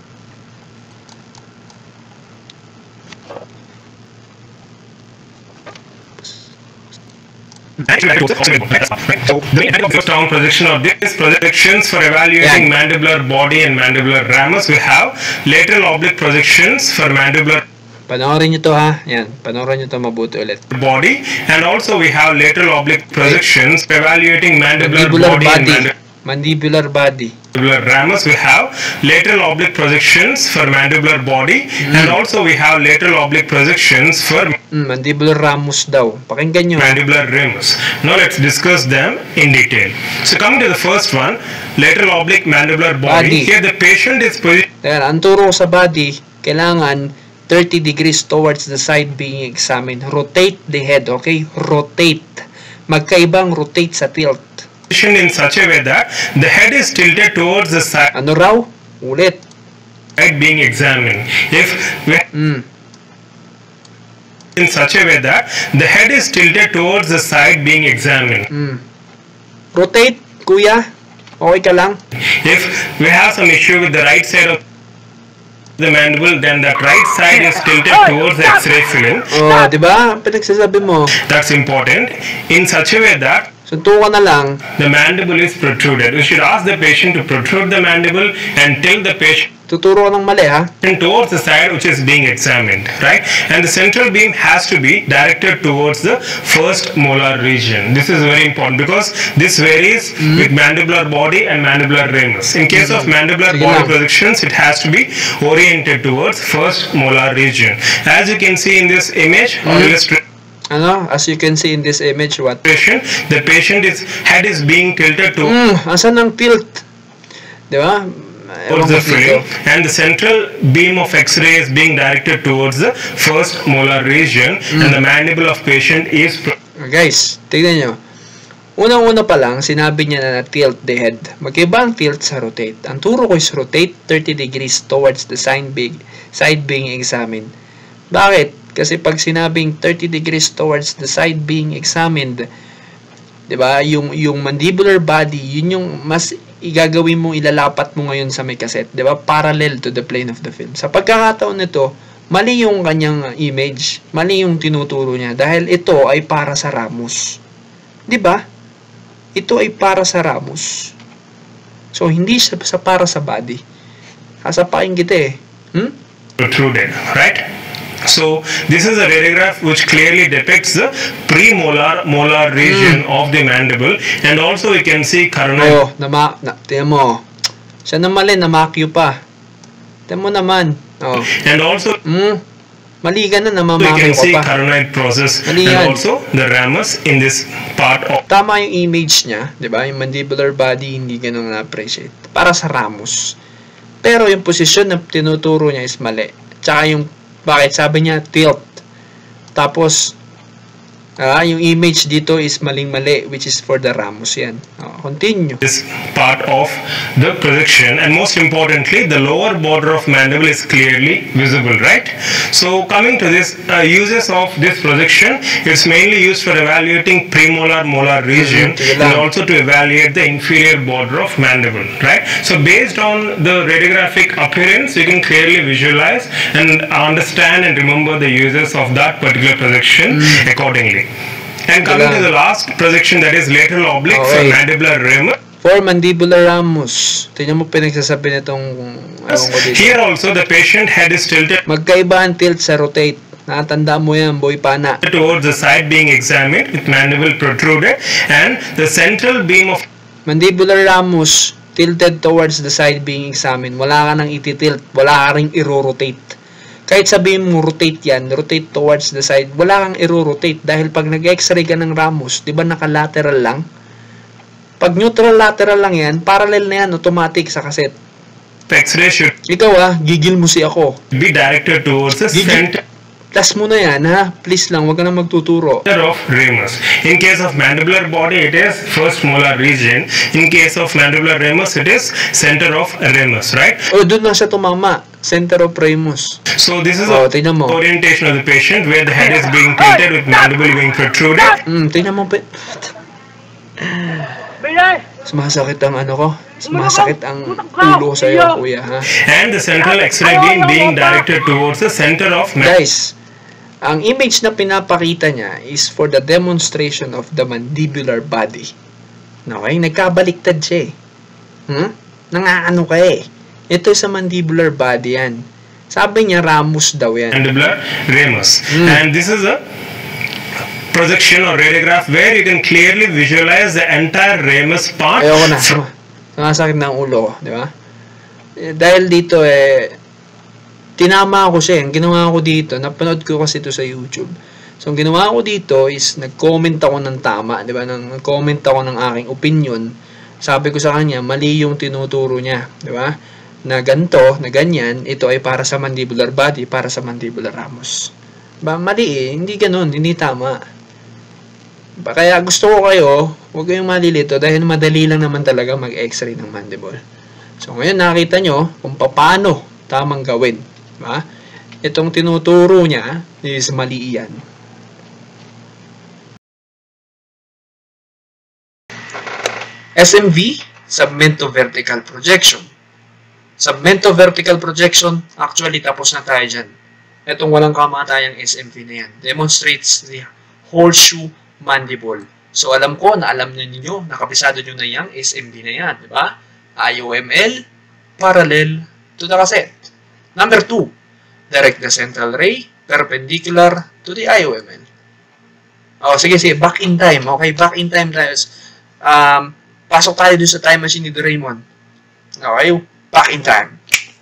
So, the first round projection of these projections for evaluating Yeah. mandibular body and mandibular ramus, we have lateral oblique projections for mandibular Panoorin nyo to ha. Yan. Panoorin nyo to mabuti ulit. body, and also we have lateral oblique projections for evaluating mandibular, Mandibular body, body. and Mandibular body. mandibular ramus. We have lateral oblique projections for mandibular body, and also we have lateral oblique projections for Mm, mandibular ramus daw. Pakinggan nyo. mandibular ramus. Now let's discuss them in detail. So coming to the first one, lateral oblique mandibular body. Body. Here the patient is positioned Ayan, ang turo sa body, kailangan thirty degrees towards the side being examined. Rotate the head, okay? Rotate. Magkaibang rotate sa tilt. in such a way that the head is tilted towards the side Ano raw? Ulit. being examined. If we Mm. in such a way that the head is tilted towards the side being examined. Mm. Rotate, kuya. Okay ka lang? If we have some issue with the right side of the mandible, then that right side is tilted towards the X-ray film. Oh, di ba? Pinagsasabi mo. That's important. In such a way that Suntukan na lang. the mandible is protruded. We should ask the patient to protrude the mandible and tilt the patient Tuturo ka ng mali, ha? towards the side which is being examined, right? And the central beam has to be directed towards the first molar region. This is very important because this varies with mandibular body and mandibular ramus. In case of mandibular Sige body lang. projections, it has to be oriented towards first molar region. As you can see in this image or illustration, Ano? As you can see in this image, what? the patient is head is being tilted towards Hmm, asan ang tilt? Di ba? Ewan the ko dito. film, and the central beam of X-ray is being directed towards the first molar region, and the mandible of patient is pro- Guys, tignan nyo. Unang-una pa lang, sinabi niya na na-tilt the head. Magkaiba ang tilt sa rotate. Ang turo ko is rotate thirty degrees towards the side being, side being examined. Bakit? Kasi pag sinabing thirty degrees towards the side being examined, 'di ba? Yung yung mandibular body, yun yung mas igagawin mong ilalapat mo ngayon sa may cassette, 'di ba? Parallel to the plane of the film. Sa pagkakataon nito, mali yung kanyang image, mali yung tinuturo niya dahil ito ay para sa ramus. 'Di ba? Ito ay para sa ramus. So hindi siya sa para sa body. Sasapakin kita eh. Hmm? protruded, right? So this is a radiograph which clearly depicts the premolar molar region of the mandible, and also we can see carotid Oh, nama, na, tiyan mo. Siya na mali, namakyo pa. Tiyan mo naman. Oh. and also Hmm. Mali ka na, we namamakyo can ka see pa. carotid process Mali and yan. also the ramus in this part of Tama yung image niya, di ba? Yung mandibular body, hindi ganun na-appreciate. Para sa ramus. Pero yung posisyon na tinuturo niya is mali. Tsaka yung, bakit sabi niya, tilt. Tapos, ah, yung image dito is maling-mali, which is for the ramus yan. Oh, continue. this part of the projection, and most importantly the lower border of mandible is clearly visible, right? So coming to this uh, uses of this projection, it's mainly used for evaluating premolar molar region, Mhm, sige and lang. also to evaluate the inferior border of mandible, right? So based on the radiographic appearance, you can clearly visualize and understand and remember the uses of that particular projection accordingly. And coming to the last projection, that is lateral oblique for Okay. mandibular ramus. For mandibular ramus. Tingnan mo pinagsasabi nitong, ewan ko dito. Here also the patient head is tilted Magkaiba ang tilt sa rotate. Nakatanda mo yan, boy pana. towards the side being examined with mandible protruded, and the central beam of Mandibular ramus, tilted towards the side being examined. Wala ka nang ititilt. Wala ka ring iro-rotate. Kahit sabihin mo rotate yan, rotate towards the side, wala kang iro-rotate. Dahil pag nag-x-ray ka ng ramus, di ba naka-lateral lang? Pag neutral lateral lang yan, parallel na yan, automatic sa cassette. the X-ray should Ikaw ah, gigil mo si ako. be directed towards the Gigil. center Last mo na yan ha. Please lang, wag ka na magtuturo. of ramus. In case of mandibular body, it is first molar region. In case of mandibular ramus, it is center of ramus, right? O, doon lang siya tumama. Center of ramus. So this is Oh, the tingnan mo. orientation of the patient where the head is being tilted with mandible being protruded. Hmm, tingnan mo. pe- Sumasakit ang ano ko. Sumasakit ang ulo ko sa'yo, kuya, ha? And the central X-ray beam being directed towards the center of mandible. Guys, ang image na pinapakita niya is for the demonstration of the mandibular body. Okay? Nagkabaliktad siya eh. Hmm? Nangaano ka eh. Ito sa mandibular body yan. Sabi niya, ramus daw yan. Mandibular ramus. Mm. And this is a projection or radiograph where you can clearly visualize the entire ramus part. Ayoko na. Sumasakit na ang ulo ko. Di ba? Eh, dahil dito eh, tinama ako siya. Ang ginawa ko dito, napanood ko kasi ito sa YouTube. So, ang ginawa ko dito is nag-comment ako ng tama. Di ba? Nag-comment ako ng aking opinion. Sabi ko sa kanya, mali yung tinuturo niya. Di ba? Na ganito, na ganyan, ito ay para sa mandibular body, para sa mandibular ramus. Ba, mali eh. Hindi ganun. Hindi tama. Ba, kaya gusto ko kayo, huwag kayong malilito dahil madali lang naman talaga mag-x-ray ng mandible. So, ngayon nakita nyo kung paano tamang gawin. Diba? Itong tinuturo niya is mali yan. S M V, Submento Vertical Projection. Submento Vertical Projection, actually tapos na tayo dyan. Itong walang kamatayang S M V na yan. Demonstrates the horseshoe mandible. So, alam ko na alam na ninyo, nakabisado nyo na yung S M V na yan. Diba? I O M L, parallel to the cassette. Number two, direct the central ray perpendicular to the I O M L. Oh, sige, sige, back in time. Okay, back in time tayo. Um, pasok tayo dun sa time machine ni Doraemon. Okay, back in time.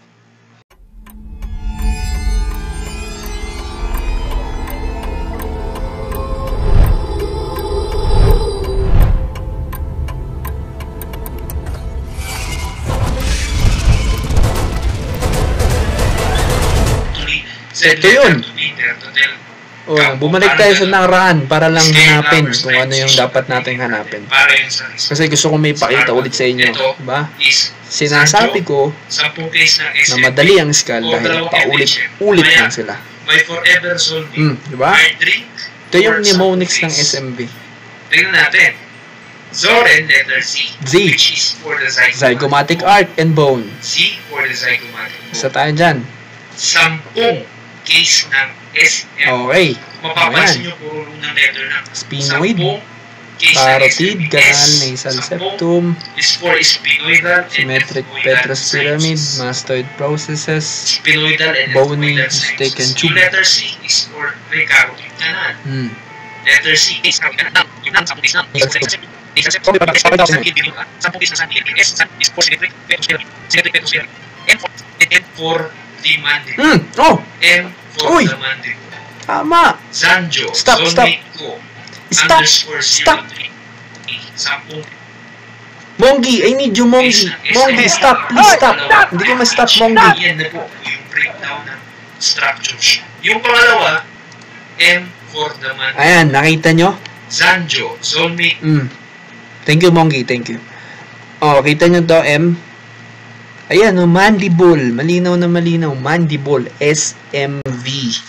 Ito yun. Oh, bumalik tayo sa nakaraan para lang hanapin kung ano yung dapat natin hanapin. Kasi gusto ko may pakita ulit sa inyo. Diba? Sinasabi ko na madali ang skull dahil paulit-ulit lang sila. Hmm, diba? Ito yung mnemonics ng S M V. Tingnan natin. Zoren, letter Z, Z. which is for the zygomatic, Zygomatic arc and bone. Z for the zygomatic bone. Isa tayo dyan. Sampung case ng S M. Okay. Mapapansin nyo, puro ng letter na. Sphenoid, Sampung case ng Carotid, S M. canal, S. nasal Sampung septum, is for sphenoidal and symmetric ethmoidal petrous pyramid, sinus. mastoid processes, Sphenoidal and bony, ethmoidal steak and sinus. tube. Yung letter C is for may carotid canal. Hmm. Letter C is carotid canal. Yung ng sampung case ng nasal septum. Sorry, pag- Sampung case ng S is for symmetric petrous pyramid. Symmetric petrous pyramid. M for, M for the mandible. Hmm. Oh! M for Uy! the mandible. Tama! Zanjo, Stop, stop. Solmeco, Stop! underscore Stop! zero three, sampung Mongi! I need you, Mongi! Mongi, stop! Please stop! Hindi ko ma-stop, Mongi. Yan na po yung breakdown ng structures. Yung pangalawa, M for the mandible. Ayan, nakita nyo? Zanjo, Solmeco, Hmm. Thank you, Mongi. Thank you. Oh, kita nyo to, M? Ayan, oh, mandible. Malinaw na malinaw. Mandible. S M V.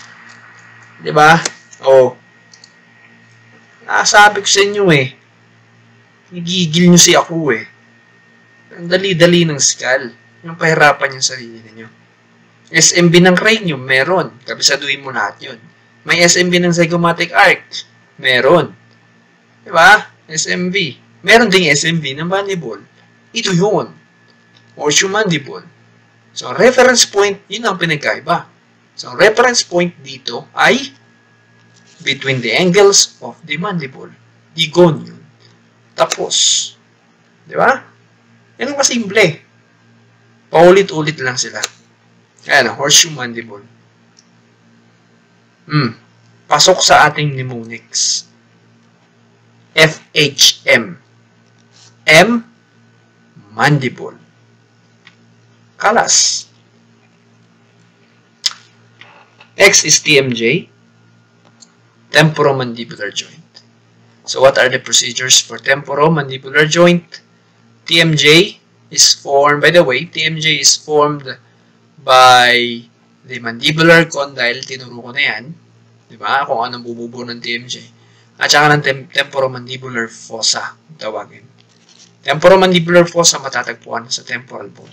Diba? Oh. Nakasabi ko sa inyo eh. Nagigil nyo si ako eh. Ang dali-dali ng skull. Yung pahirapan yung sarili ninyo. S M V ng cranium, meron. Kabisaduhin mo lahat yun. May S M V ng zygomatic arc. Meron. Diba? S M V. Meron ding S M V ng mandible. Ito yun. Horseshoe mandible. So, reference point, yun ang pinagkaiba. So, reference point dito ay between the angles of the mandible. Di gonion. Tapos. Di ba? Yan ang kasimple. Paulit-ulit lang sila. Ayan, horseshoe mandible. Hmm. Pasok sa ating mnemonics. F H M. M, mandible. kalas. Next is T M J, temporomandibular joint. So what are the procedures for temporomandibular joint? T M J is formed, by the way, T M J is formed by the mandibular condyle, tinuro ko na yan, di ba? Kung anong bububo ng T M J. At saka ng tem temporomandibular fossa, tawagin. Temporomandibular fossa matatagpuan sa temporal bone.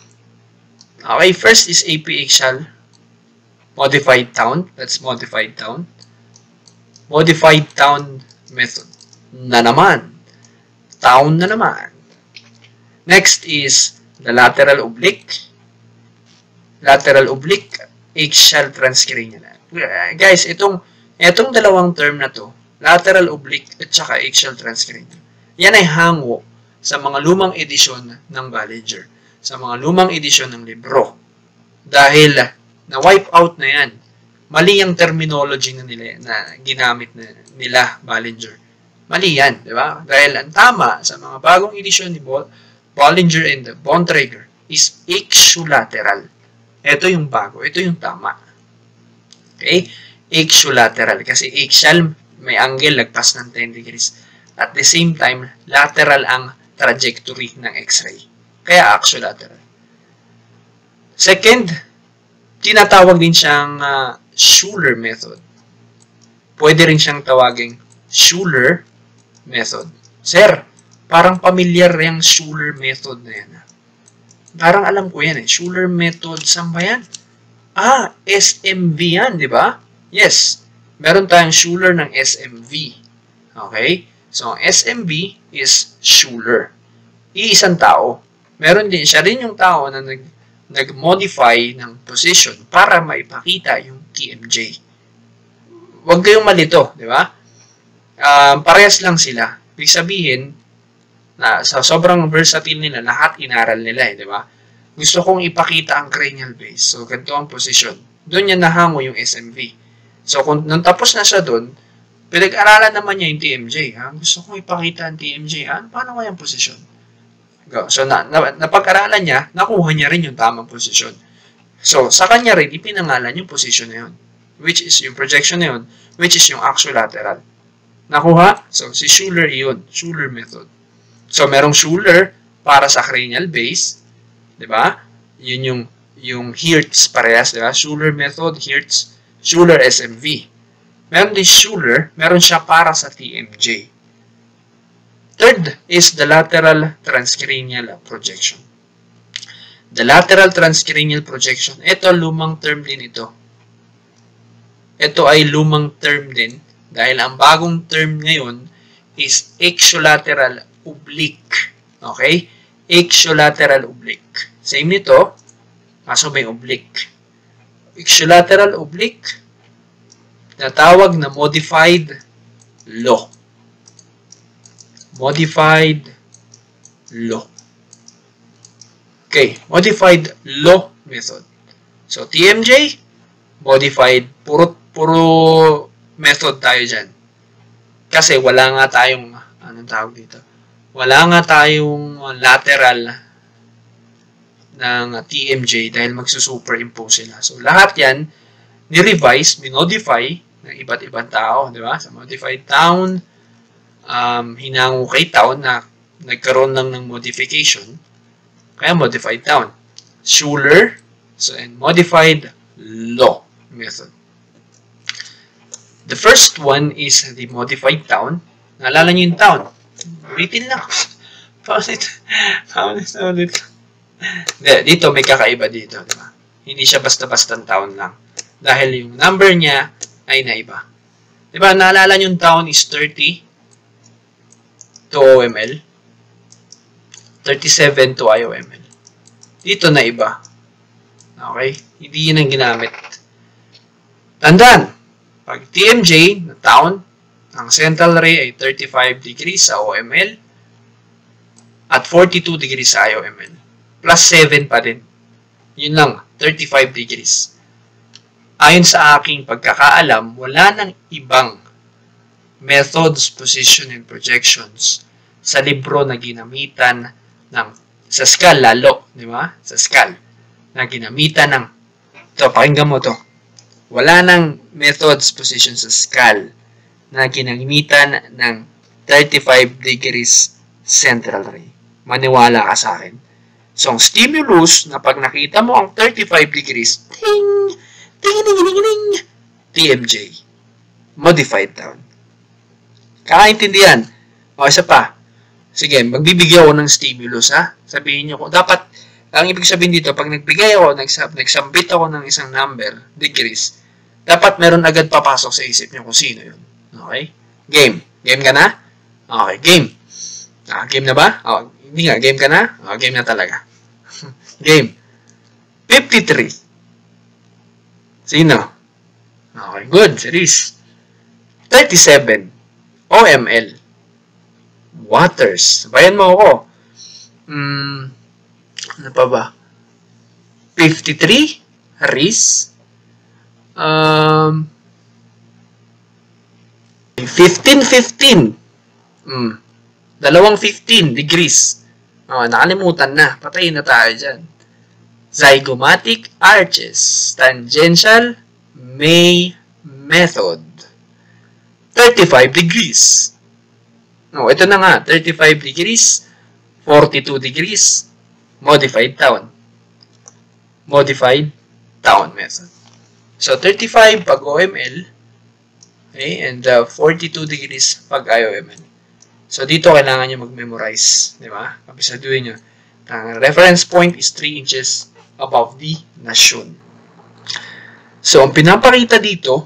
Okay, first is apiaxial modified Town. That's modified Town. Modified Town method. Na naman. Town na naman. Next is the lateral oblique. Lateral oblique, axial transcranial. Guys, itong, itong dalawang term na to, lateral oblique at saka axial transcranial, yan ay hango sa mga lumang edisyon ng Ballinger, sa mga lumang edisyon ng libro. Dahil na-wipe out na yan. Mali yung terminology na nila na ginamit na nila Ballinger. Mali yan, di ba? Dahil ang tama sa mga bagong edisyon ni Ballinger and Bontrager is axiolateral. Ito yung bago. Ito yung tama. Okay? Axiolateral. Kasi axial, may angle, lagpas ng ten degrees. At the same time, lateral ang trajectory ng X-ray. Kaya axiolateral. Second, tinatawag din siyang uh, Schuler method. Pwede rin siyang tawaging Schuler method. Sir, parang pamilyar yung Schuler method na yan. Parang alam ko yan eh. Schuler method, saan ba yan? Ah, S M V yan, di ba? Yes. Meron tayong Schuler ng S M V. Okay? So, ang S M V is Schuler. Iisang tao. Meron din, siya rin yung tao na nag, nag-modify ng position para maipakita yung T M J. Huwag kayong malito, di ba? Um, parehas lang sila. Ibig sabihin, na sa sobrang versatile nila, lahat inaral nila eh, di ba? Gusto kong ipakita ang cranial base. So, ganito ang position. Doon niya nahango yung S M V. So, kung nung tapos na siya doon, pinag-aralan naman niya yung T M J. Ha? Gusto kong ipakita ang T M J. Ha? Paano kaya yung position? Go. So, na, na, napag-aralan niya, nakuha niya rin yung tamang position. So, sa kanya rin, ipinangalan yung position na yun. Which is yung projection na yun, which is yung axiolateral. Nakuha? So, si Schuler yun. Schuler method. So, merong Schuler para sa cranial base. Diba? Yun yung, yung Hertz parehas. Diba? Schuler method, Hertz, Schuler S M V. Meron din Schuler, meron siya para sa T M J. Third is the lateral transcranial projection. The lateral transcranial projection, ito lumang term din ito. Ito ay lumang term din dahil ang bagong term ngayon is axiolateral oblique. Okay? Axiolateral oblique. Same nito, kaso may oblique. Axiolateral oblique, natawag na modified law. Modified law. Okay, modified law method. So, T M J, modified, puro, puro method tayo dyan. Kasi wala nga tayong, anong tawag dito? Wala nga tayong lateral ng T M J dahil magsusuperimpose sila. So, lahat yan, ni-revise, minodify ng iba't ibang tao, di ba? Sa modified town, um, hinango kay town na nagkaroon lang ng modification, kaya modified town. Schuler, so, and modified law method. The first one is the modified town. Naalala nyo yung town? Ulitin lang. Paulit. Paulit. Paulit. Dito, may kakaiba dito. Diba? Hindi siya basta-basta town lang. Dahil yung number niya ay naiba. Diba, naalala nyo yung town is thirty to O M L. thirty-seven to I O M L. Dito na iba. Okay? Hindi yun ang ginamit. Tandaan, pag T M J na town, ang central ray ay thirty-five degrees sa O M L at forty-two degrees sa I O M L. Plus seven pa din. Yun lang, thirty-five degrees. Ayon sa aking pagkakaalam, wala nang ibang methods, position, and projections sa libro na ginamitan ng, sa skull lalo, di ba? Sa skull. na ginamitan ng, ito, pakinggan mo to. Wala nang methods position sa skull na ginamitan ng thirty-five degrees central ray. Maniwala ka sa akin. So, ang stimulus na pag nakita mo ang thirty-five degrees, ting, ting, ting, ting, ting, T M J. Modified down. Kakaintindihan. O, isa pa. Sige, magbibigay ako ng stimulus, ha? Sabihin nyo ko, dapat, ang ibig sabihin dito, pag nagbigay ako, nagsab nagsambit ako ng isang number, degrees, dapat meron agad papasok sa isip nyo kung sino yun. Okay? Game. Game ka na? Okay, game. Ah, game na ba? Oh, hindi nga, game ka na? Oh, game na talaga. Game. fifty-three. Sino? Okay, good. Series. thirty-seven. O M L. Waters. Bayan mo ako. Hmm, ano pa ba? fifty-three. Haris. Um, fifteen fifteen. Hmm. Dalawang fifteen degrees. Oh, nakalimutan na. Patayin na tayo dyan. Zygomatic arches. Tangential May method. thirty-five degrees. Oh, ito na nga. thirty-five degrees. forty-two degrees. Modified town. Modified town method. So, thirty-five pag O M L. Okay, and uh, forty-two degrees pag I O M L. So, dito kailangan nyo mag-memorize. Di ba? Kapisaduhin nyo. Ang reference point is three inches above the nasyon. So, ang pinapakita dito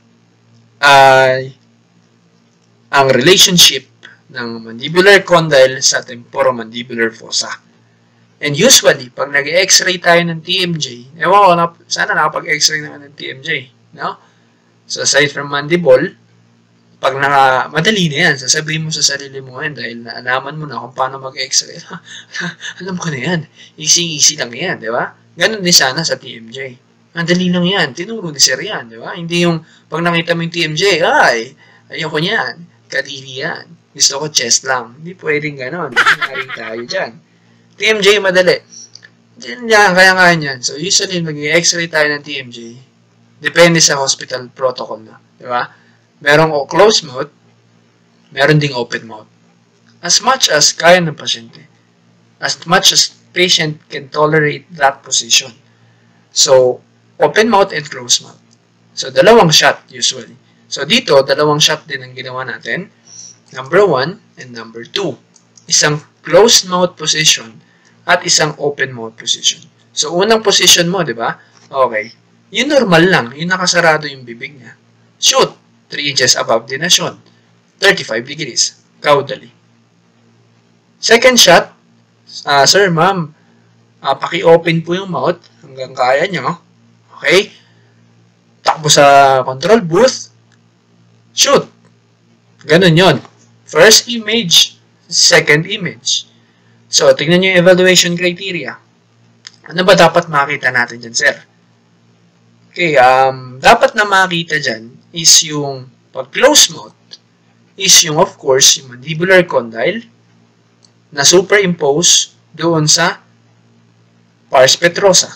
ay ang relationship ng mandibular condyle sa temporomandibular fossa. And usually, pag nag-x-ray tayo ng T M J, ewan ko na, sana nakapag-x-ray naman ng T M J. No? So, aside from mandible, pag naka, madali na yan, sasabihin mo sa sarili mo yan dahil naalaman mo na kung paano mag-x-ray. Alam ko na yan. Easy-easy lang yan, di ba? Ganun din sana sa T M J. Madali lang yan. Tinuro ni Sir yan, di ba? Hindi yung pag nakita mo yung T M J, ay, ayoko niyan. Kadiri yan. Gusto ko chest lang. Hindi pwedeng ganun. Naring tayo dyan. T M J, madali. Diyan yan, kaya nga yan. So, usually, mag-x-ray tayo ng T M J. Depende sa hospital protocol na. Di ba? Merong closed mouth, meron ding open mouth. As much as kaya ng pasyente. As much as patient can tolerate that position. So, open mouth and closed mouth. So, dalawang shot usually. So, dito, dalawang shot din ang ginawa natin. Number one and number two. Isang closed mouth position at isang open mouth position. So, unang position mo, di ba? Okay. Yung normal lang. Yung nakasarado yung bibig niya. Shoot. three inches above the nasyon. thirty-five degrees. Caudally. Second shot. Uh, sir, ma'am, uh, paki-open po yung mouth hanggang kaya nyo. Okay? Takbo sa control booth. Shoot. Ganun yon. First image, second image. So, tingnan nyo yung evaluation criteria. Ano ba dapat makita natin dyan, sir? Okay, um, dapat na makita dyan is yung pag-close mouth is yung, of course, yung mandibular condyle na superimpose doon sa pars petrosa.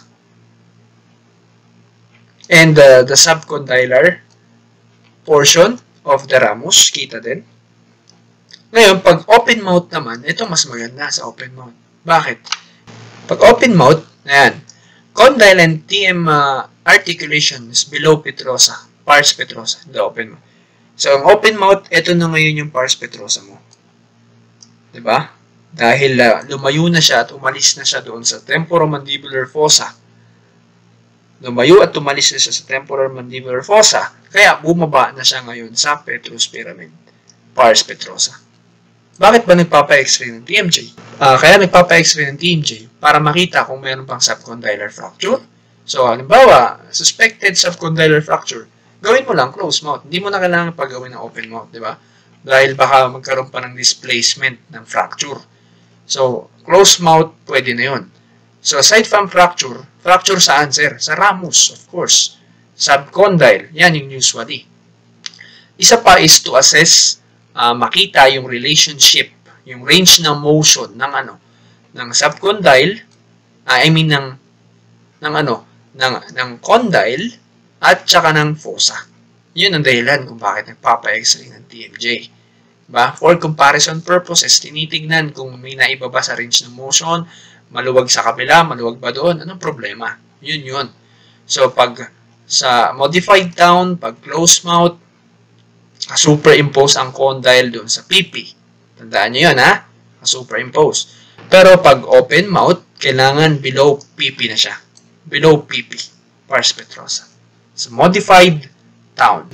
And uh, the subcondylar portion of the ramus, kita din. Ngayon, pag open mouth naman, ito mas maganda sa open mouth. Bakit? Pag open mouth, ayan, condyle and T M uh, articulation is below petrosa. Pars petrosa, the open mouth. So, ang open mouth, ito na ngayon yung pars petrosa mo. Diba? Dahil uh, lumayo na siya at umalis na siya doon sa temporomandibular fossa. Lumayo at umalis na siya sa temporomandibular fossa, kaya bumaba na siya ngayon sa petrous pyramid. Pars petrosa. Bakit ba nagpapa-x-ray ng T M J? Uh, kaya nagpapa-x-ray ng T M J para makita kung mayroon pang subcondylar fracture. So, halimbawa, suspected subcondylar fracture, gawin mo lang closed mouth. Hindi mo na kailangan pagawin ng open mouth, di ba? Dahil baka magkaroon pa ng displacement ng fracture. So, closed mouth, pwede na yun. So, aside from fracture, fracture saan, sir? Sa ramus, of course. Subcondyle, yan yung usually. Isa pa is to assess, uh, makita yung relationship, yung range ng motion ng ano, ng subcondyle, uh, I mean ng, ng ano, ng, ng condyle at saka ng fossa. Yun ang dahilan kung bakit nagpapa-x-ray ng T M J. Diba? For comparison purposes, tinitignan kung may naiba ba sa range ng motion, maluwag sa kabila, maluwag ba doon, anong problema? Yun yun. So, pag sa modified town, pag closed mouth, superimpose ang condyle doon sa P P. Tandaan nyo yun, ha? Superimpose. Pero pag open mouth, kailangan below P P na siya. Below P P. Pars petrosa. So, modified town.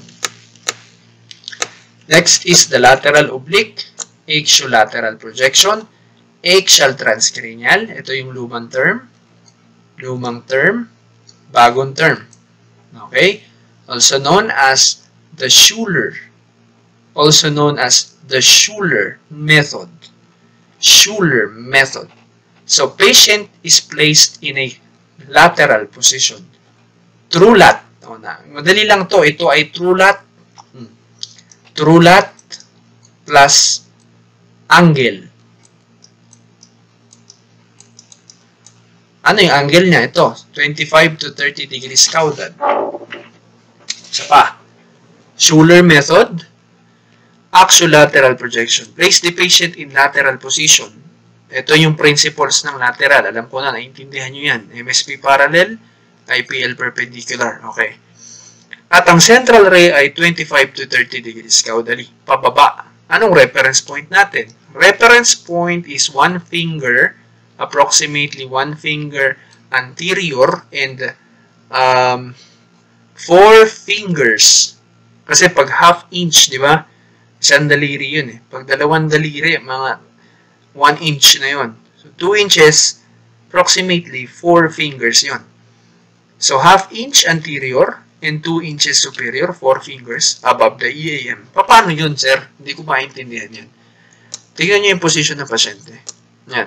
Next is the lateral oblique, axiolateral projection, axial transcranial. Ito yung lumang term. Lumang term, bagong term. Okay? Also known as the Schuler. Also known as the Schuler method. Schuler method. So, patient is placed in a lateral position. True lat. O na. Madali lang to. Ito ay true lat. Hmm. True lat plus angle. Ano yung angle niya? Ito. twenty-five to thirty degrees caudal. Isa pa. Schuler method. Axiolateral projection. Place the patient in lateral position. Ito yung principles ng lateral. Alam ko na, naiintindihan nyo yan. M S P parallel, I P L perpendicular. Okay. At ang central ray ay twenty-five to thirty degrees caudally. Pababa. Anong reference point natin? Reference point is one finger, approximately one finger anterior, and um, four fingers. Kasi pag half inch, di ba? Isang daliri yun eh. Pag dalawang daliri, mga one inch na yun. So, two inches, approximately four fingers yun. So, half inch anterior and two inches superior, four fingers above the E A M. Paano yun, sir? Hindi ko maintindihan yun. Tingnan nyo yung position ng pasyente. Yan.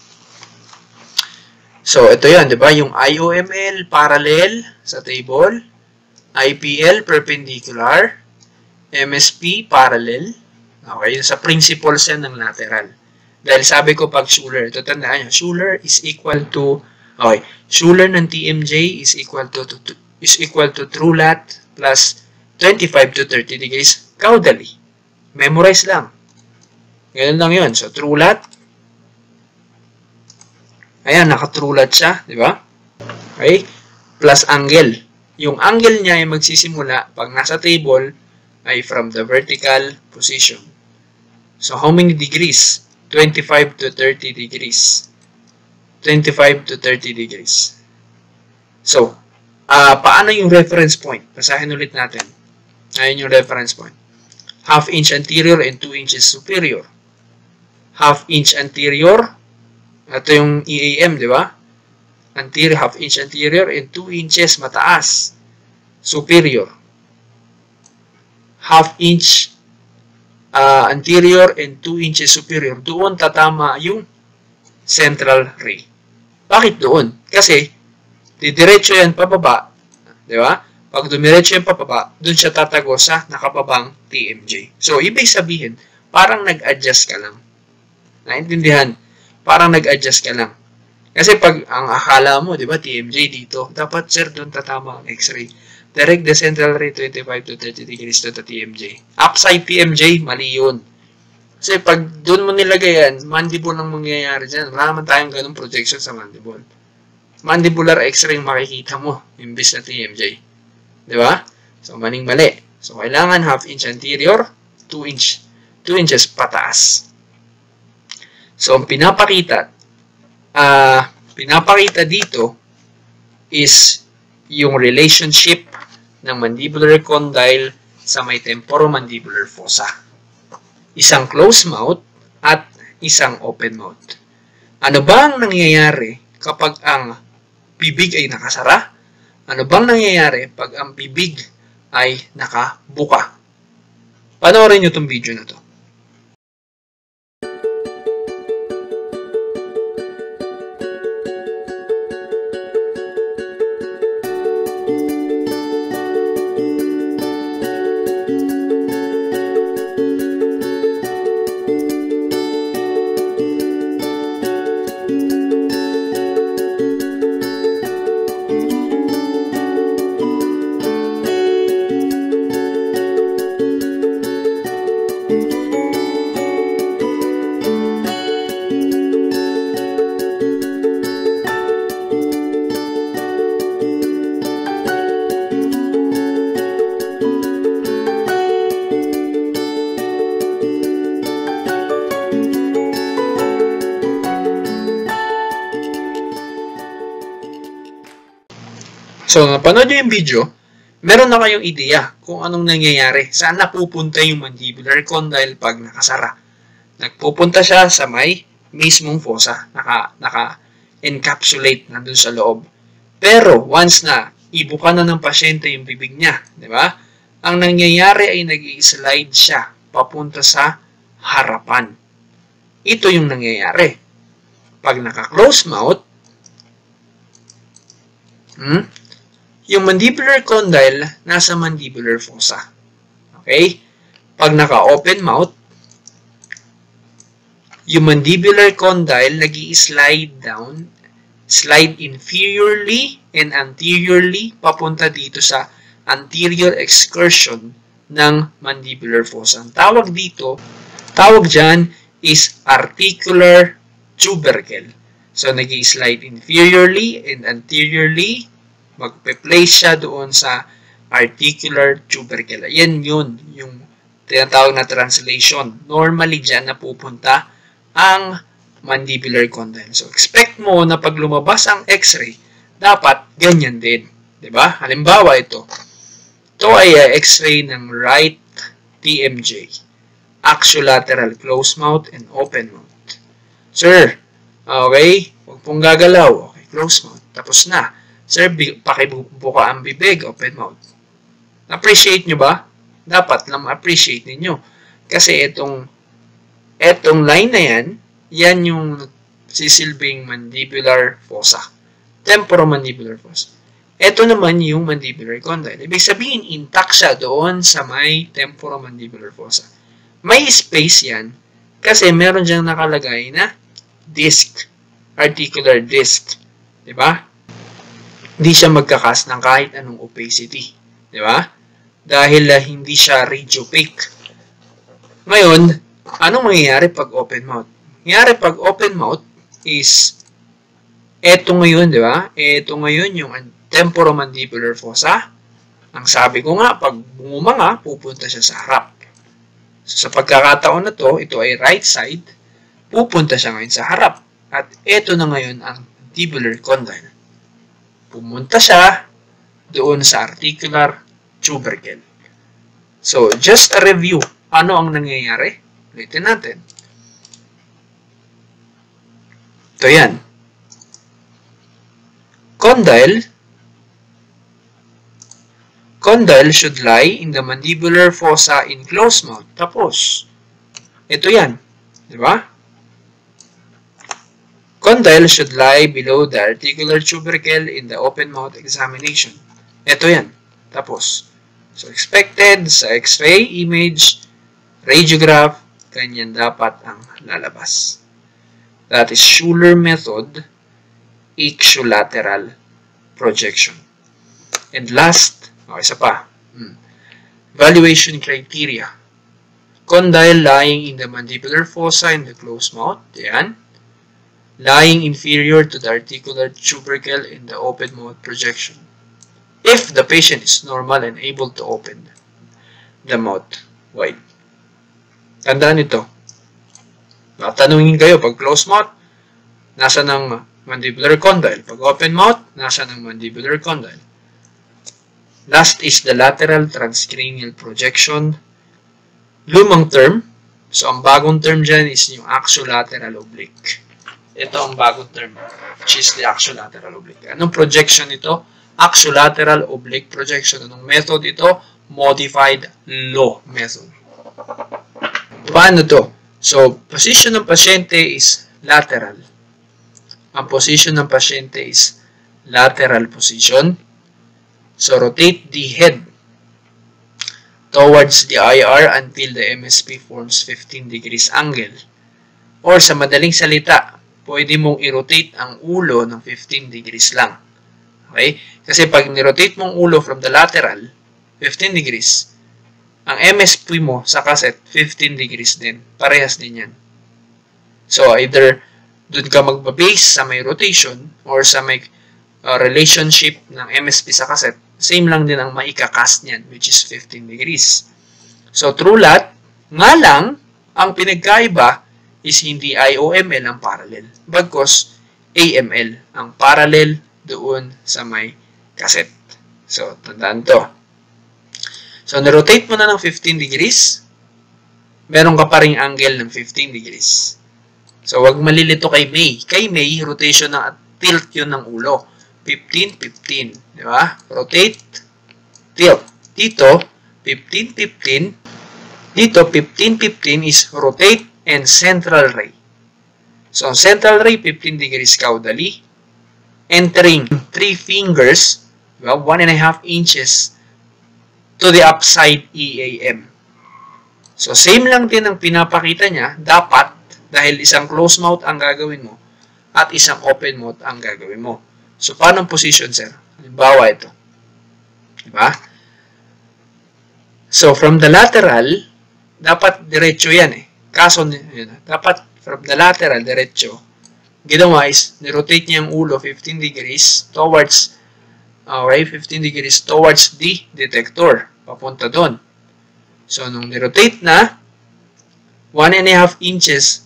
So, ito yan, di ba? Yung I O M L, parallel sa table. I P L, perpendicular. M S P, parallel. Okay, sa principles yan ng lateral. Dahil sabi ko pag Schuler, ito tandaan nyo, Schuler is equal to, okay, Schuler ng T M J is equal to, to, to is equal to true lat plus twenty-five to thirty degrees caudally. Memorize lang. Ganun lang yun. So, true lat. Ayan, naka-true lat siya, di ba? Okay? Plus angle. Yung angle niya ay magsisimula pag nasa table ay from the vertical position. So, how many degrees? twenty-five to thirty degrees. twenty-five to thirty degrees. So, uh, paano yung reference point? Basahin ulit natin. Ayun yung reference point. Half inch anterior and two inches superior. Half inch anterior. Ito yung E A M, di ba? Anterior, half inch anterior and two inches mataas. Superior. Half inch uh, anterior and two inches superior. Doon tatama yung central ray. Bakit doon? Kasi, didiretso yan pababa. Di ba? Pag dumiretso yan pababa, doon siya tatago sa nakababang T M J. So, ibig sabihin, parang nag-adjust ka lang. Naintindihan? Parang nag-adjust ka lang. Kasi pag ang akala mo, di ba, T M J dito, dapat, sir, doon tatama ang X-ray. Direct the central ray twenty-five to thirty degrees to the T M J. Upside T M J, mali yun. Kasi pag doon mo nilagay yan, mandible ang mangyayari dyan. Wala naman tayong ganung projection sa mandible. Mandibular X-ray makikita mo, imbis na T M J. Di ba? So, maling-mali. So, kailangan half inch anterior, two inch, two inches pataas. So, ang pinapakita, ah, uh, pinapakita dito is yung relationship ng mandibular condyle sa may temporomandibular fossa. Isang closed mouth at isang open mouth. Ano ba ang nangyayari kapag ang bibig ay nakasara? Ano bang nangyayari pag ang bibig ay nakabuka? Panoorin nyo itong video na to. So, napanood nyo yung video, meron na kayong ideya kung anong nangyayari. Saan napupunta yung mandibular condyle pag nakasara. Nagpupunta siya sa may mismong fossa. Naka, naka-encapsulate nandun sa loob. Pero, once na ibuka na ng pasyente yung bibig niya, di ba? Ang nangyayari ay nag-i-slide siya papunta sa harapan. Ito yung nangyayari. Pag naka-close mouth, hmm, yung mandibular condyle nasa mandibular fossa. Okay? Pag naka-open mouth, yung mandibular condyle nag-i-slide down, slide inferiorly and anteriorly papunta dito sa anterior excursion ng mandibular fossa. Ang tawag dito, tawag dyan is articular tubercle. So, nag-i-slide inferiorly and anteriorly, magpe-place siya doon sa articular tubercle. Ayan yun, yung tinatawag na translation. Normally, dyan napupunta ang mandibular condyle. So, expect mo na pag lumabas ang x-ray, dapat ganyan din. Diba? Halimbawa, ito. Ito ay uh, x-ray ng right T M J. Axiolateral closed mouth and open mouth. Sir, okay, huwag pong gagalaw. Okay, closed mouth. Tapos na. Sir, pakibuka ang bibig, open mouth. Appreciate nyo ba? Dapat lang appreciate ninyo. Kasi itong, itong line na yan, yan yung sisilbing mandibular fossa. Temporomandibular fossa. Ito naman yung mandibular condyle. Ibig sabihin, intact siya doon sa may temporomandibular fossa. May space yan kasi meron diyang nakalagay na disc, articular disc. Diba? Hindi siya magkakas ng kahit anong opacity. Diba? Dahil uh, hindi siya radiopaque. Ngayon, anong mangyayari pag open mouth? Mangyayari pag open mouth is eto ngayon, di ba? Eto ngayon yung temporomandibular fossa. Ang sabi ko nga, pag bumumanga, pupunta siya sa harap. So, sa pagkakataon na to, ito ay right side, pupunta siya ngayon sa harap. At eto na ngayon ang mandibular condyle. Pumunta siya doon sa articular tubercle. So, just a review. Ano ang nangyayari? Ulitin natin. Ito yan. Condyle. Condyle should lie in the mandibular fossa in closed mouth. Tapos, ito yan. Diba? Condyle should lie below the articular tubercle in the open mouth examination. Ito yan. Tapos, so expected sa x-ray image, radiograph, ganyan dapat ang lalabas. That is Schuler method, ixolateral projection. And last, oh, isa pa, hmm. Evaluation criteria. Condyle lying in the mandibular fossa in the closed mouth, yan. Lying inferior to the articular tubercle in the open mouth projection. If the patient is normal and able to open the mouth wide. Tandaan ito. Tatanungin kayo, pag closed mouth, nasa ng mandibular condyle. Pag open mouth, nasa ng mandibular condyle. Last is the lateral transcranial projection. Lumang term. So, ang bagong term dyan is yung axiolateral oblique. Ito ang bagong term, which is the axiolateral oblique. Anong projection ito? Axiolateral oblique projection. Anong method ito? Modified law method. Paano to? So, position ng pasyente is lateral. Ang position ng pasyente is lateral position. So, rotate the head towards the I R until the M S P forms fifteen degrees angle. Or sa madaling salita, pwede mong i-rotate ang ulo ng fifteen degrees lang. Okay? Kasi pag ni-rotate mong ulo from the lateral, fifteen degrees, ang M S P mo sa cassette, fifteen degrees din. Parehas din yan. So, either doon ka magbabase sa may rotation or sa may uh, relationship ng M S P sa cassette, same lang din ang maikakast niyan, which is fifteen degrees. So, true lat, nga lang, ang pinagkaiba is hindi I O M L ang parallel, bagkus A M L ang parallel doon sa may cassette. So, tandaan to. So, na-rotate mo na ng fifteen degrees, meron ka pa ring angle ng fifteen degrees. So, wag malilito kay May. Kay May, rotation ng tilt yun ng ulo. fifteen, fifteen. Di ba? Rotate, tilt. Dito, fifteen, fifteen. Dito, fifteen, fifteen is rotate and central ray. So, central ray, fifteen degrees caudally. Entering three fingers, well, one and a half inches to the upside E A M. So, same lang din ang pinapakita niya. Dapat, dahil isang closed mouth ang gagawin mo at isang open mouth ang gagawin mo. So, paano ang position, sir? Halimbawa ito. Diba? So, from the lateral, dapat diretso yan eh. Kaso, yun, dapat from the lateral, diretso. Ginawa is, nirotate niya ang ulo fifteen degrees towards, okay, fifteen degrees towards the detector. Papunta doon. So, nung nirotate na, one and a half inches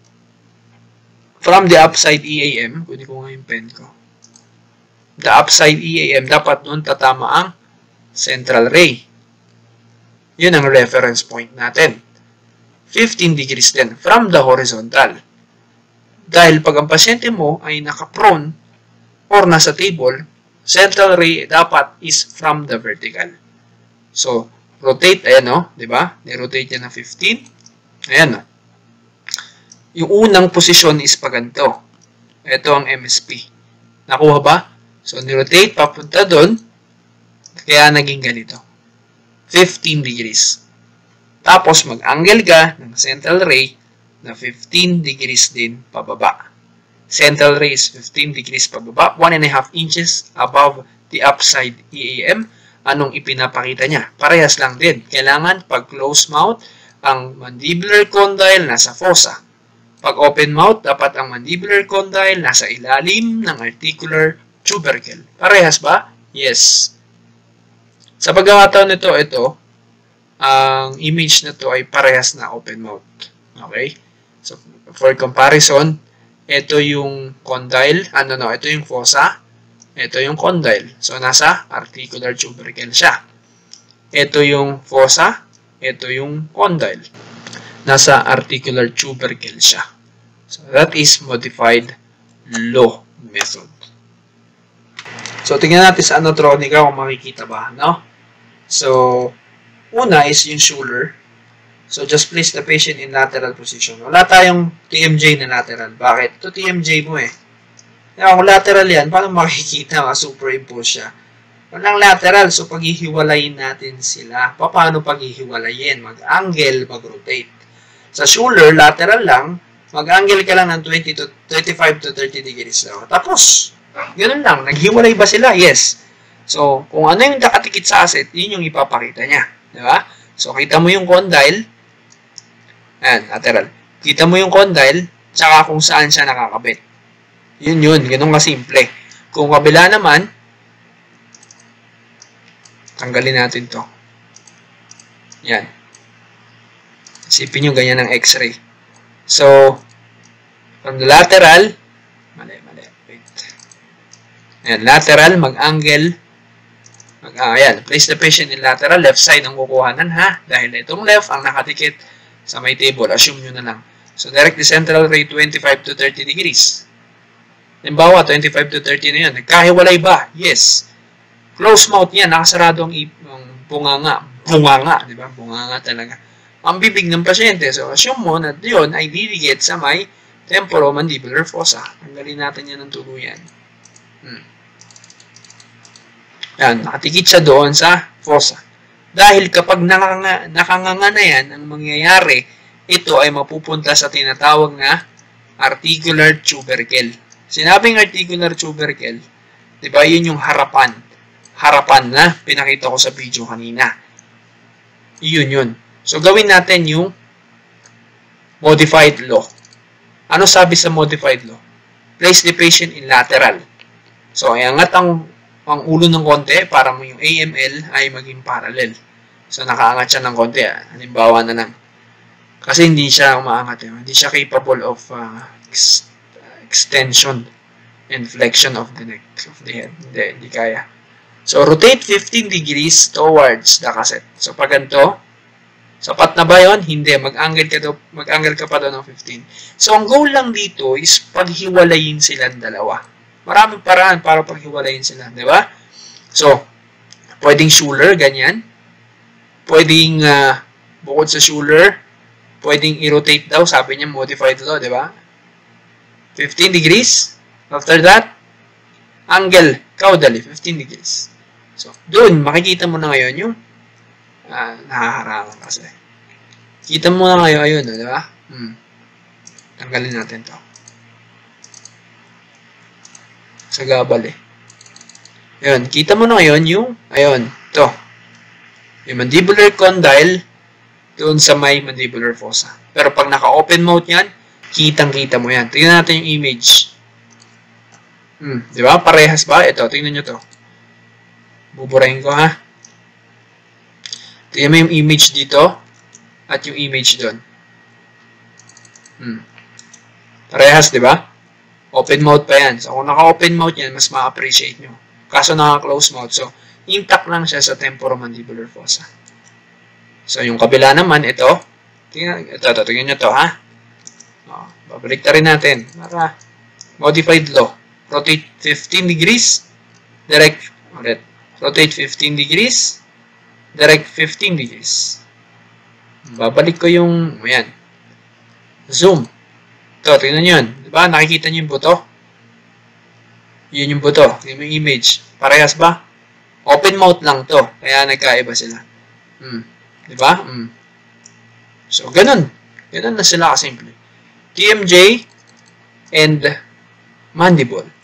from the upside E A M, kunin ko nga yung pen ko. The upside E A M, dapat doon tatama ang central ray. Yun ang reference point natin. fifteen degrees din from the horizontal. Dahil pag ang pasyente mo ay naka-prone or nasa table, central ray dapat is from the vertical. So, rotate, ayan o, di ba? Ni-rotate niya na fifteen. Ayan o. Yung unang posisyon is paganto. Ito ang M S P. Nakuha ba? So, ni-rotate, papunta doon. Kaya naging ganito. fifteen degrees. Tapos, mag-angle ka ng central ray na fifteen degrees din pababa. Central ray is fifteen degrees pababa, one and a half inches above the upside E A M. Anong ipinapakita niya? Parehas lang din. Kailangan pag closed mouth, ang mandibular condyle nasa fossa. Pag open mouth, dapat ang mandibular condyle nasa ilalim ng articular tubercle. Parehas ba? Yes. Sa pagkakataon nito, ito, ang image na to ay parehas na open mouth. Okay? So, for comparison, ito yung condyle, ano no, ito yung fossa, ito yung condyle. So, nasa articular tubercle siya. Ito yung fossa, ito yung condyle. Nasa articular tubercle siya. So, that is modified Low method. So, tingnan natin sa anatronica kung makikita ba, no? So, una is yung shoulder. So, just place the patient in lateral position. Wala tayong T M J na lateral. Bakit? Ito T M J mo eh. Kaya kung lateral yan, paano makikita? Superimpose siya. Walang lateral. So, paghihiwalayin natin sila. Paano paghihiwalayin? Mag-angle, mag-rotate. Sa shoulder, lateral lang. Mag-angle ka lang ng twenty to twenty-five to thirty degrees. So, tapos, ganun lang. Naghiwalay ba sila? Yes. So, kung ano yung nakatikit sa asset, yun yung ipapakita niya. Diba? So, kita mo yung condyle. Ayan, lateral. Kita mo yung condyle, tsaka kung saan siya nakakabit. Yun yun. Ganun kasimple. Kung kabila naman, tanggalin natin to. Yan. Isipin nyo ganyan ng x-ray. So, from the lateral, mali, mali, wait. Ayan, lateral, mag-angle, mag, ah, ayan, place the patient in lateral, left side ang kukuhanan, ha? Dahil itong left ang nakatikit sa may table, assume nyo na lang. So, direct the central ray, twenty-five to thirty degrees. Halimbawa, twenty-five to thirty na yun. Nagkahiwalay ba? Yes. Close mouth yan, nakasarado ang, ang bunganga. Bunganga, di ba? Bunganga talaga. Ang bibig ng pasyente. So, assume mo na yun ay didikit sa may temporomandibular fossa. Tanggalin natin yan ng tuluyan. Hmm. Yan, nakatikit siya doon sa fossa. Dahil kapag nakanga, nakanganga na yan, ang mangyayari, ito ay mapupunta sa tinatawag na articular tubercle. Sinabing articular tubercle, di ba, yun yung harapan. Harapan na pinakita ko sa video kanina. Yun yun. So, gawin natin yung modified law. Ano sabi sa modified law? Place the patient in lateral. So, iangat ang, ang ulo ng konti para mo yung A M L ay maging parallel. So, nakaangat siya ng konti. Ah. Halimbawa na lang. Kasi hindi siya umaangat. Eh. Hindi siya capable of uh, ex extension and flexion of the neck, of the head. Hindi, hindi kaya. So, rotate fifteen degrees towards the cassette. So, pag ganito, sapat na ba yun? Hindi. Mag-angle ka, mag-angle ka pa doon ng fifteen. So, ang goal lang dito is paghiwalayin silang dalawa. Maraming paraan para paghiwalayin sila. Di ba? So, pwedeng Schuler, ganyan. Pwedeng, uh, bukod sa Schuler, pwedeng i-rotate daw. Sabi niya, modified law, di ba? fifteen degrees. After that, angle, caudally, fifteen degrees. So, doon, makikita mo na ngayon yung uh, nahaharangan kasi. Kita mo na ngayon, ayun, di ba? Hmm. Tanggalin natin to. Sa gabal eh. Ayun, kita mo na ngayon yung, ayun, to. Yung mandibular condyle doon sa may mandibular fossa. Pero pag naka-open mouth yan, kitang-kita mo yan. Tingnan natin yung image. Hmm, di ba? Parehas ba? Ito, tingnan nyo to. Buburahin ko, ha? Tingnan mo yung image dito at yung image doon. Hmm. Parehas, di ba? Open mouth pa yan. So, kung naka-open mouth yan, mas ma-appreciate nyo. Kaso naka-close mouth. So, intact lang siya sa temporomandibular fossa. So, yung kabila naman, ito. Tingnan, ito, ito, tingnan nyo to, ha? O, babalik ta rin natin. Para modified law. Rotate fifteen degrees. Direct, ulit. Rotate fifteen degrees. Direct fifteen degrees. Babalik ko yung, ayan. Zoom. Ito, tingnan nyo yun. Diba? Nakikita nyo yung buto? Yun yung buto. Yun yung image. Parehas ba? Open mouth lang to. Kaya nagkaiba sila. Hmm. Diba? Hmm. So, ganun. Ganun na sila kasimple. T M J and mandible.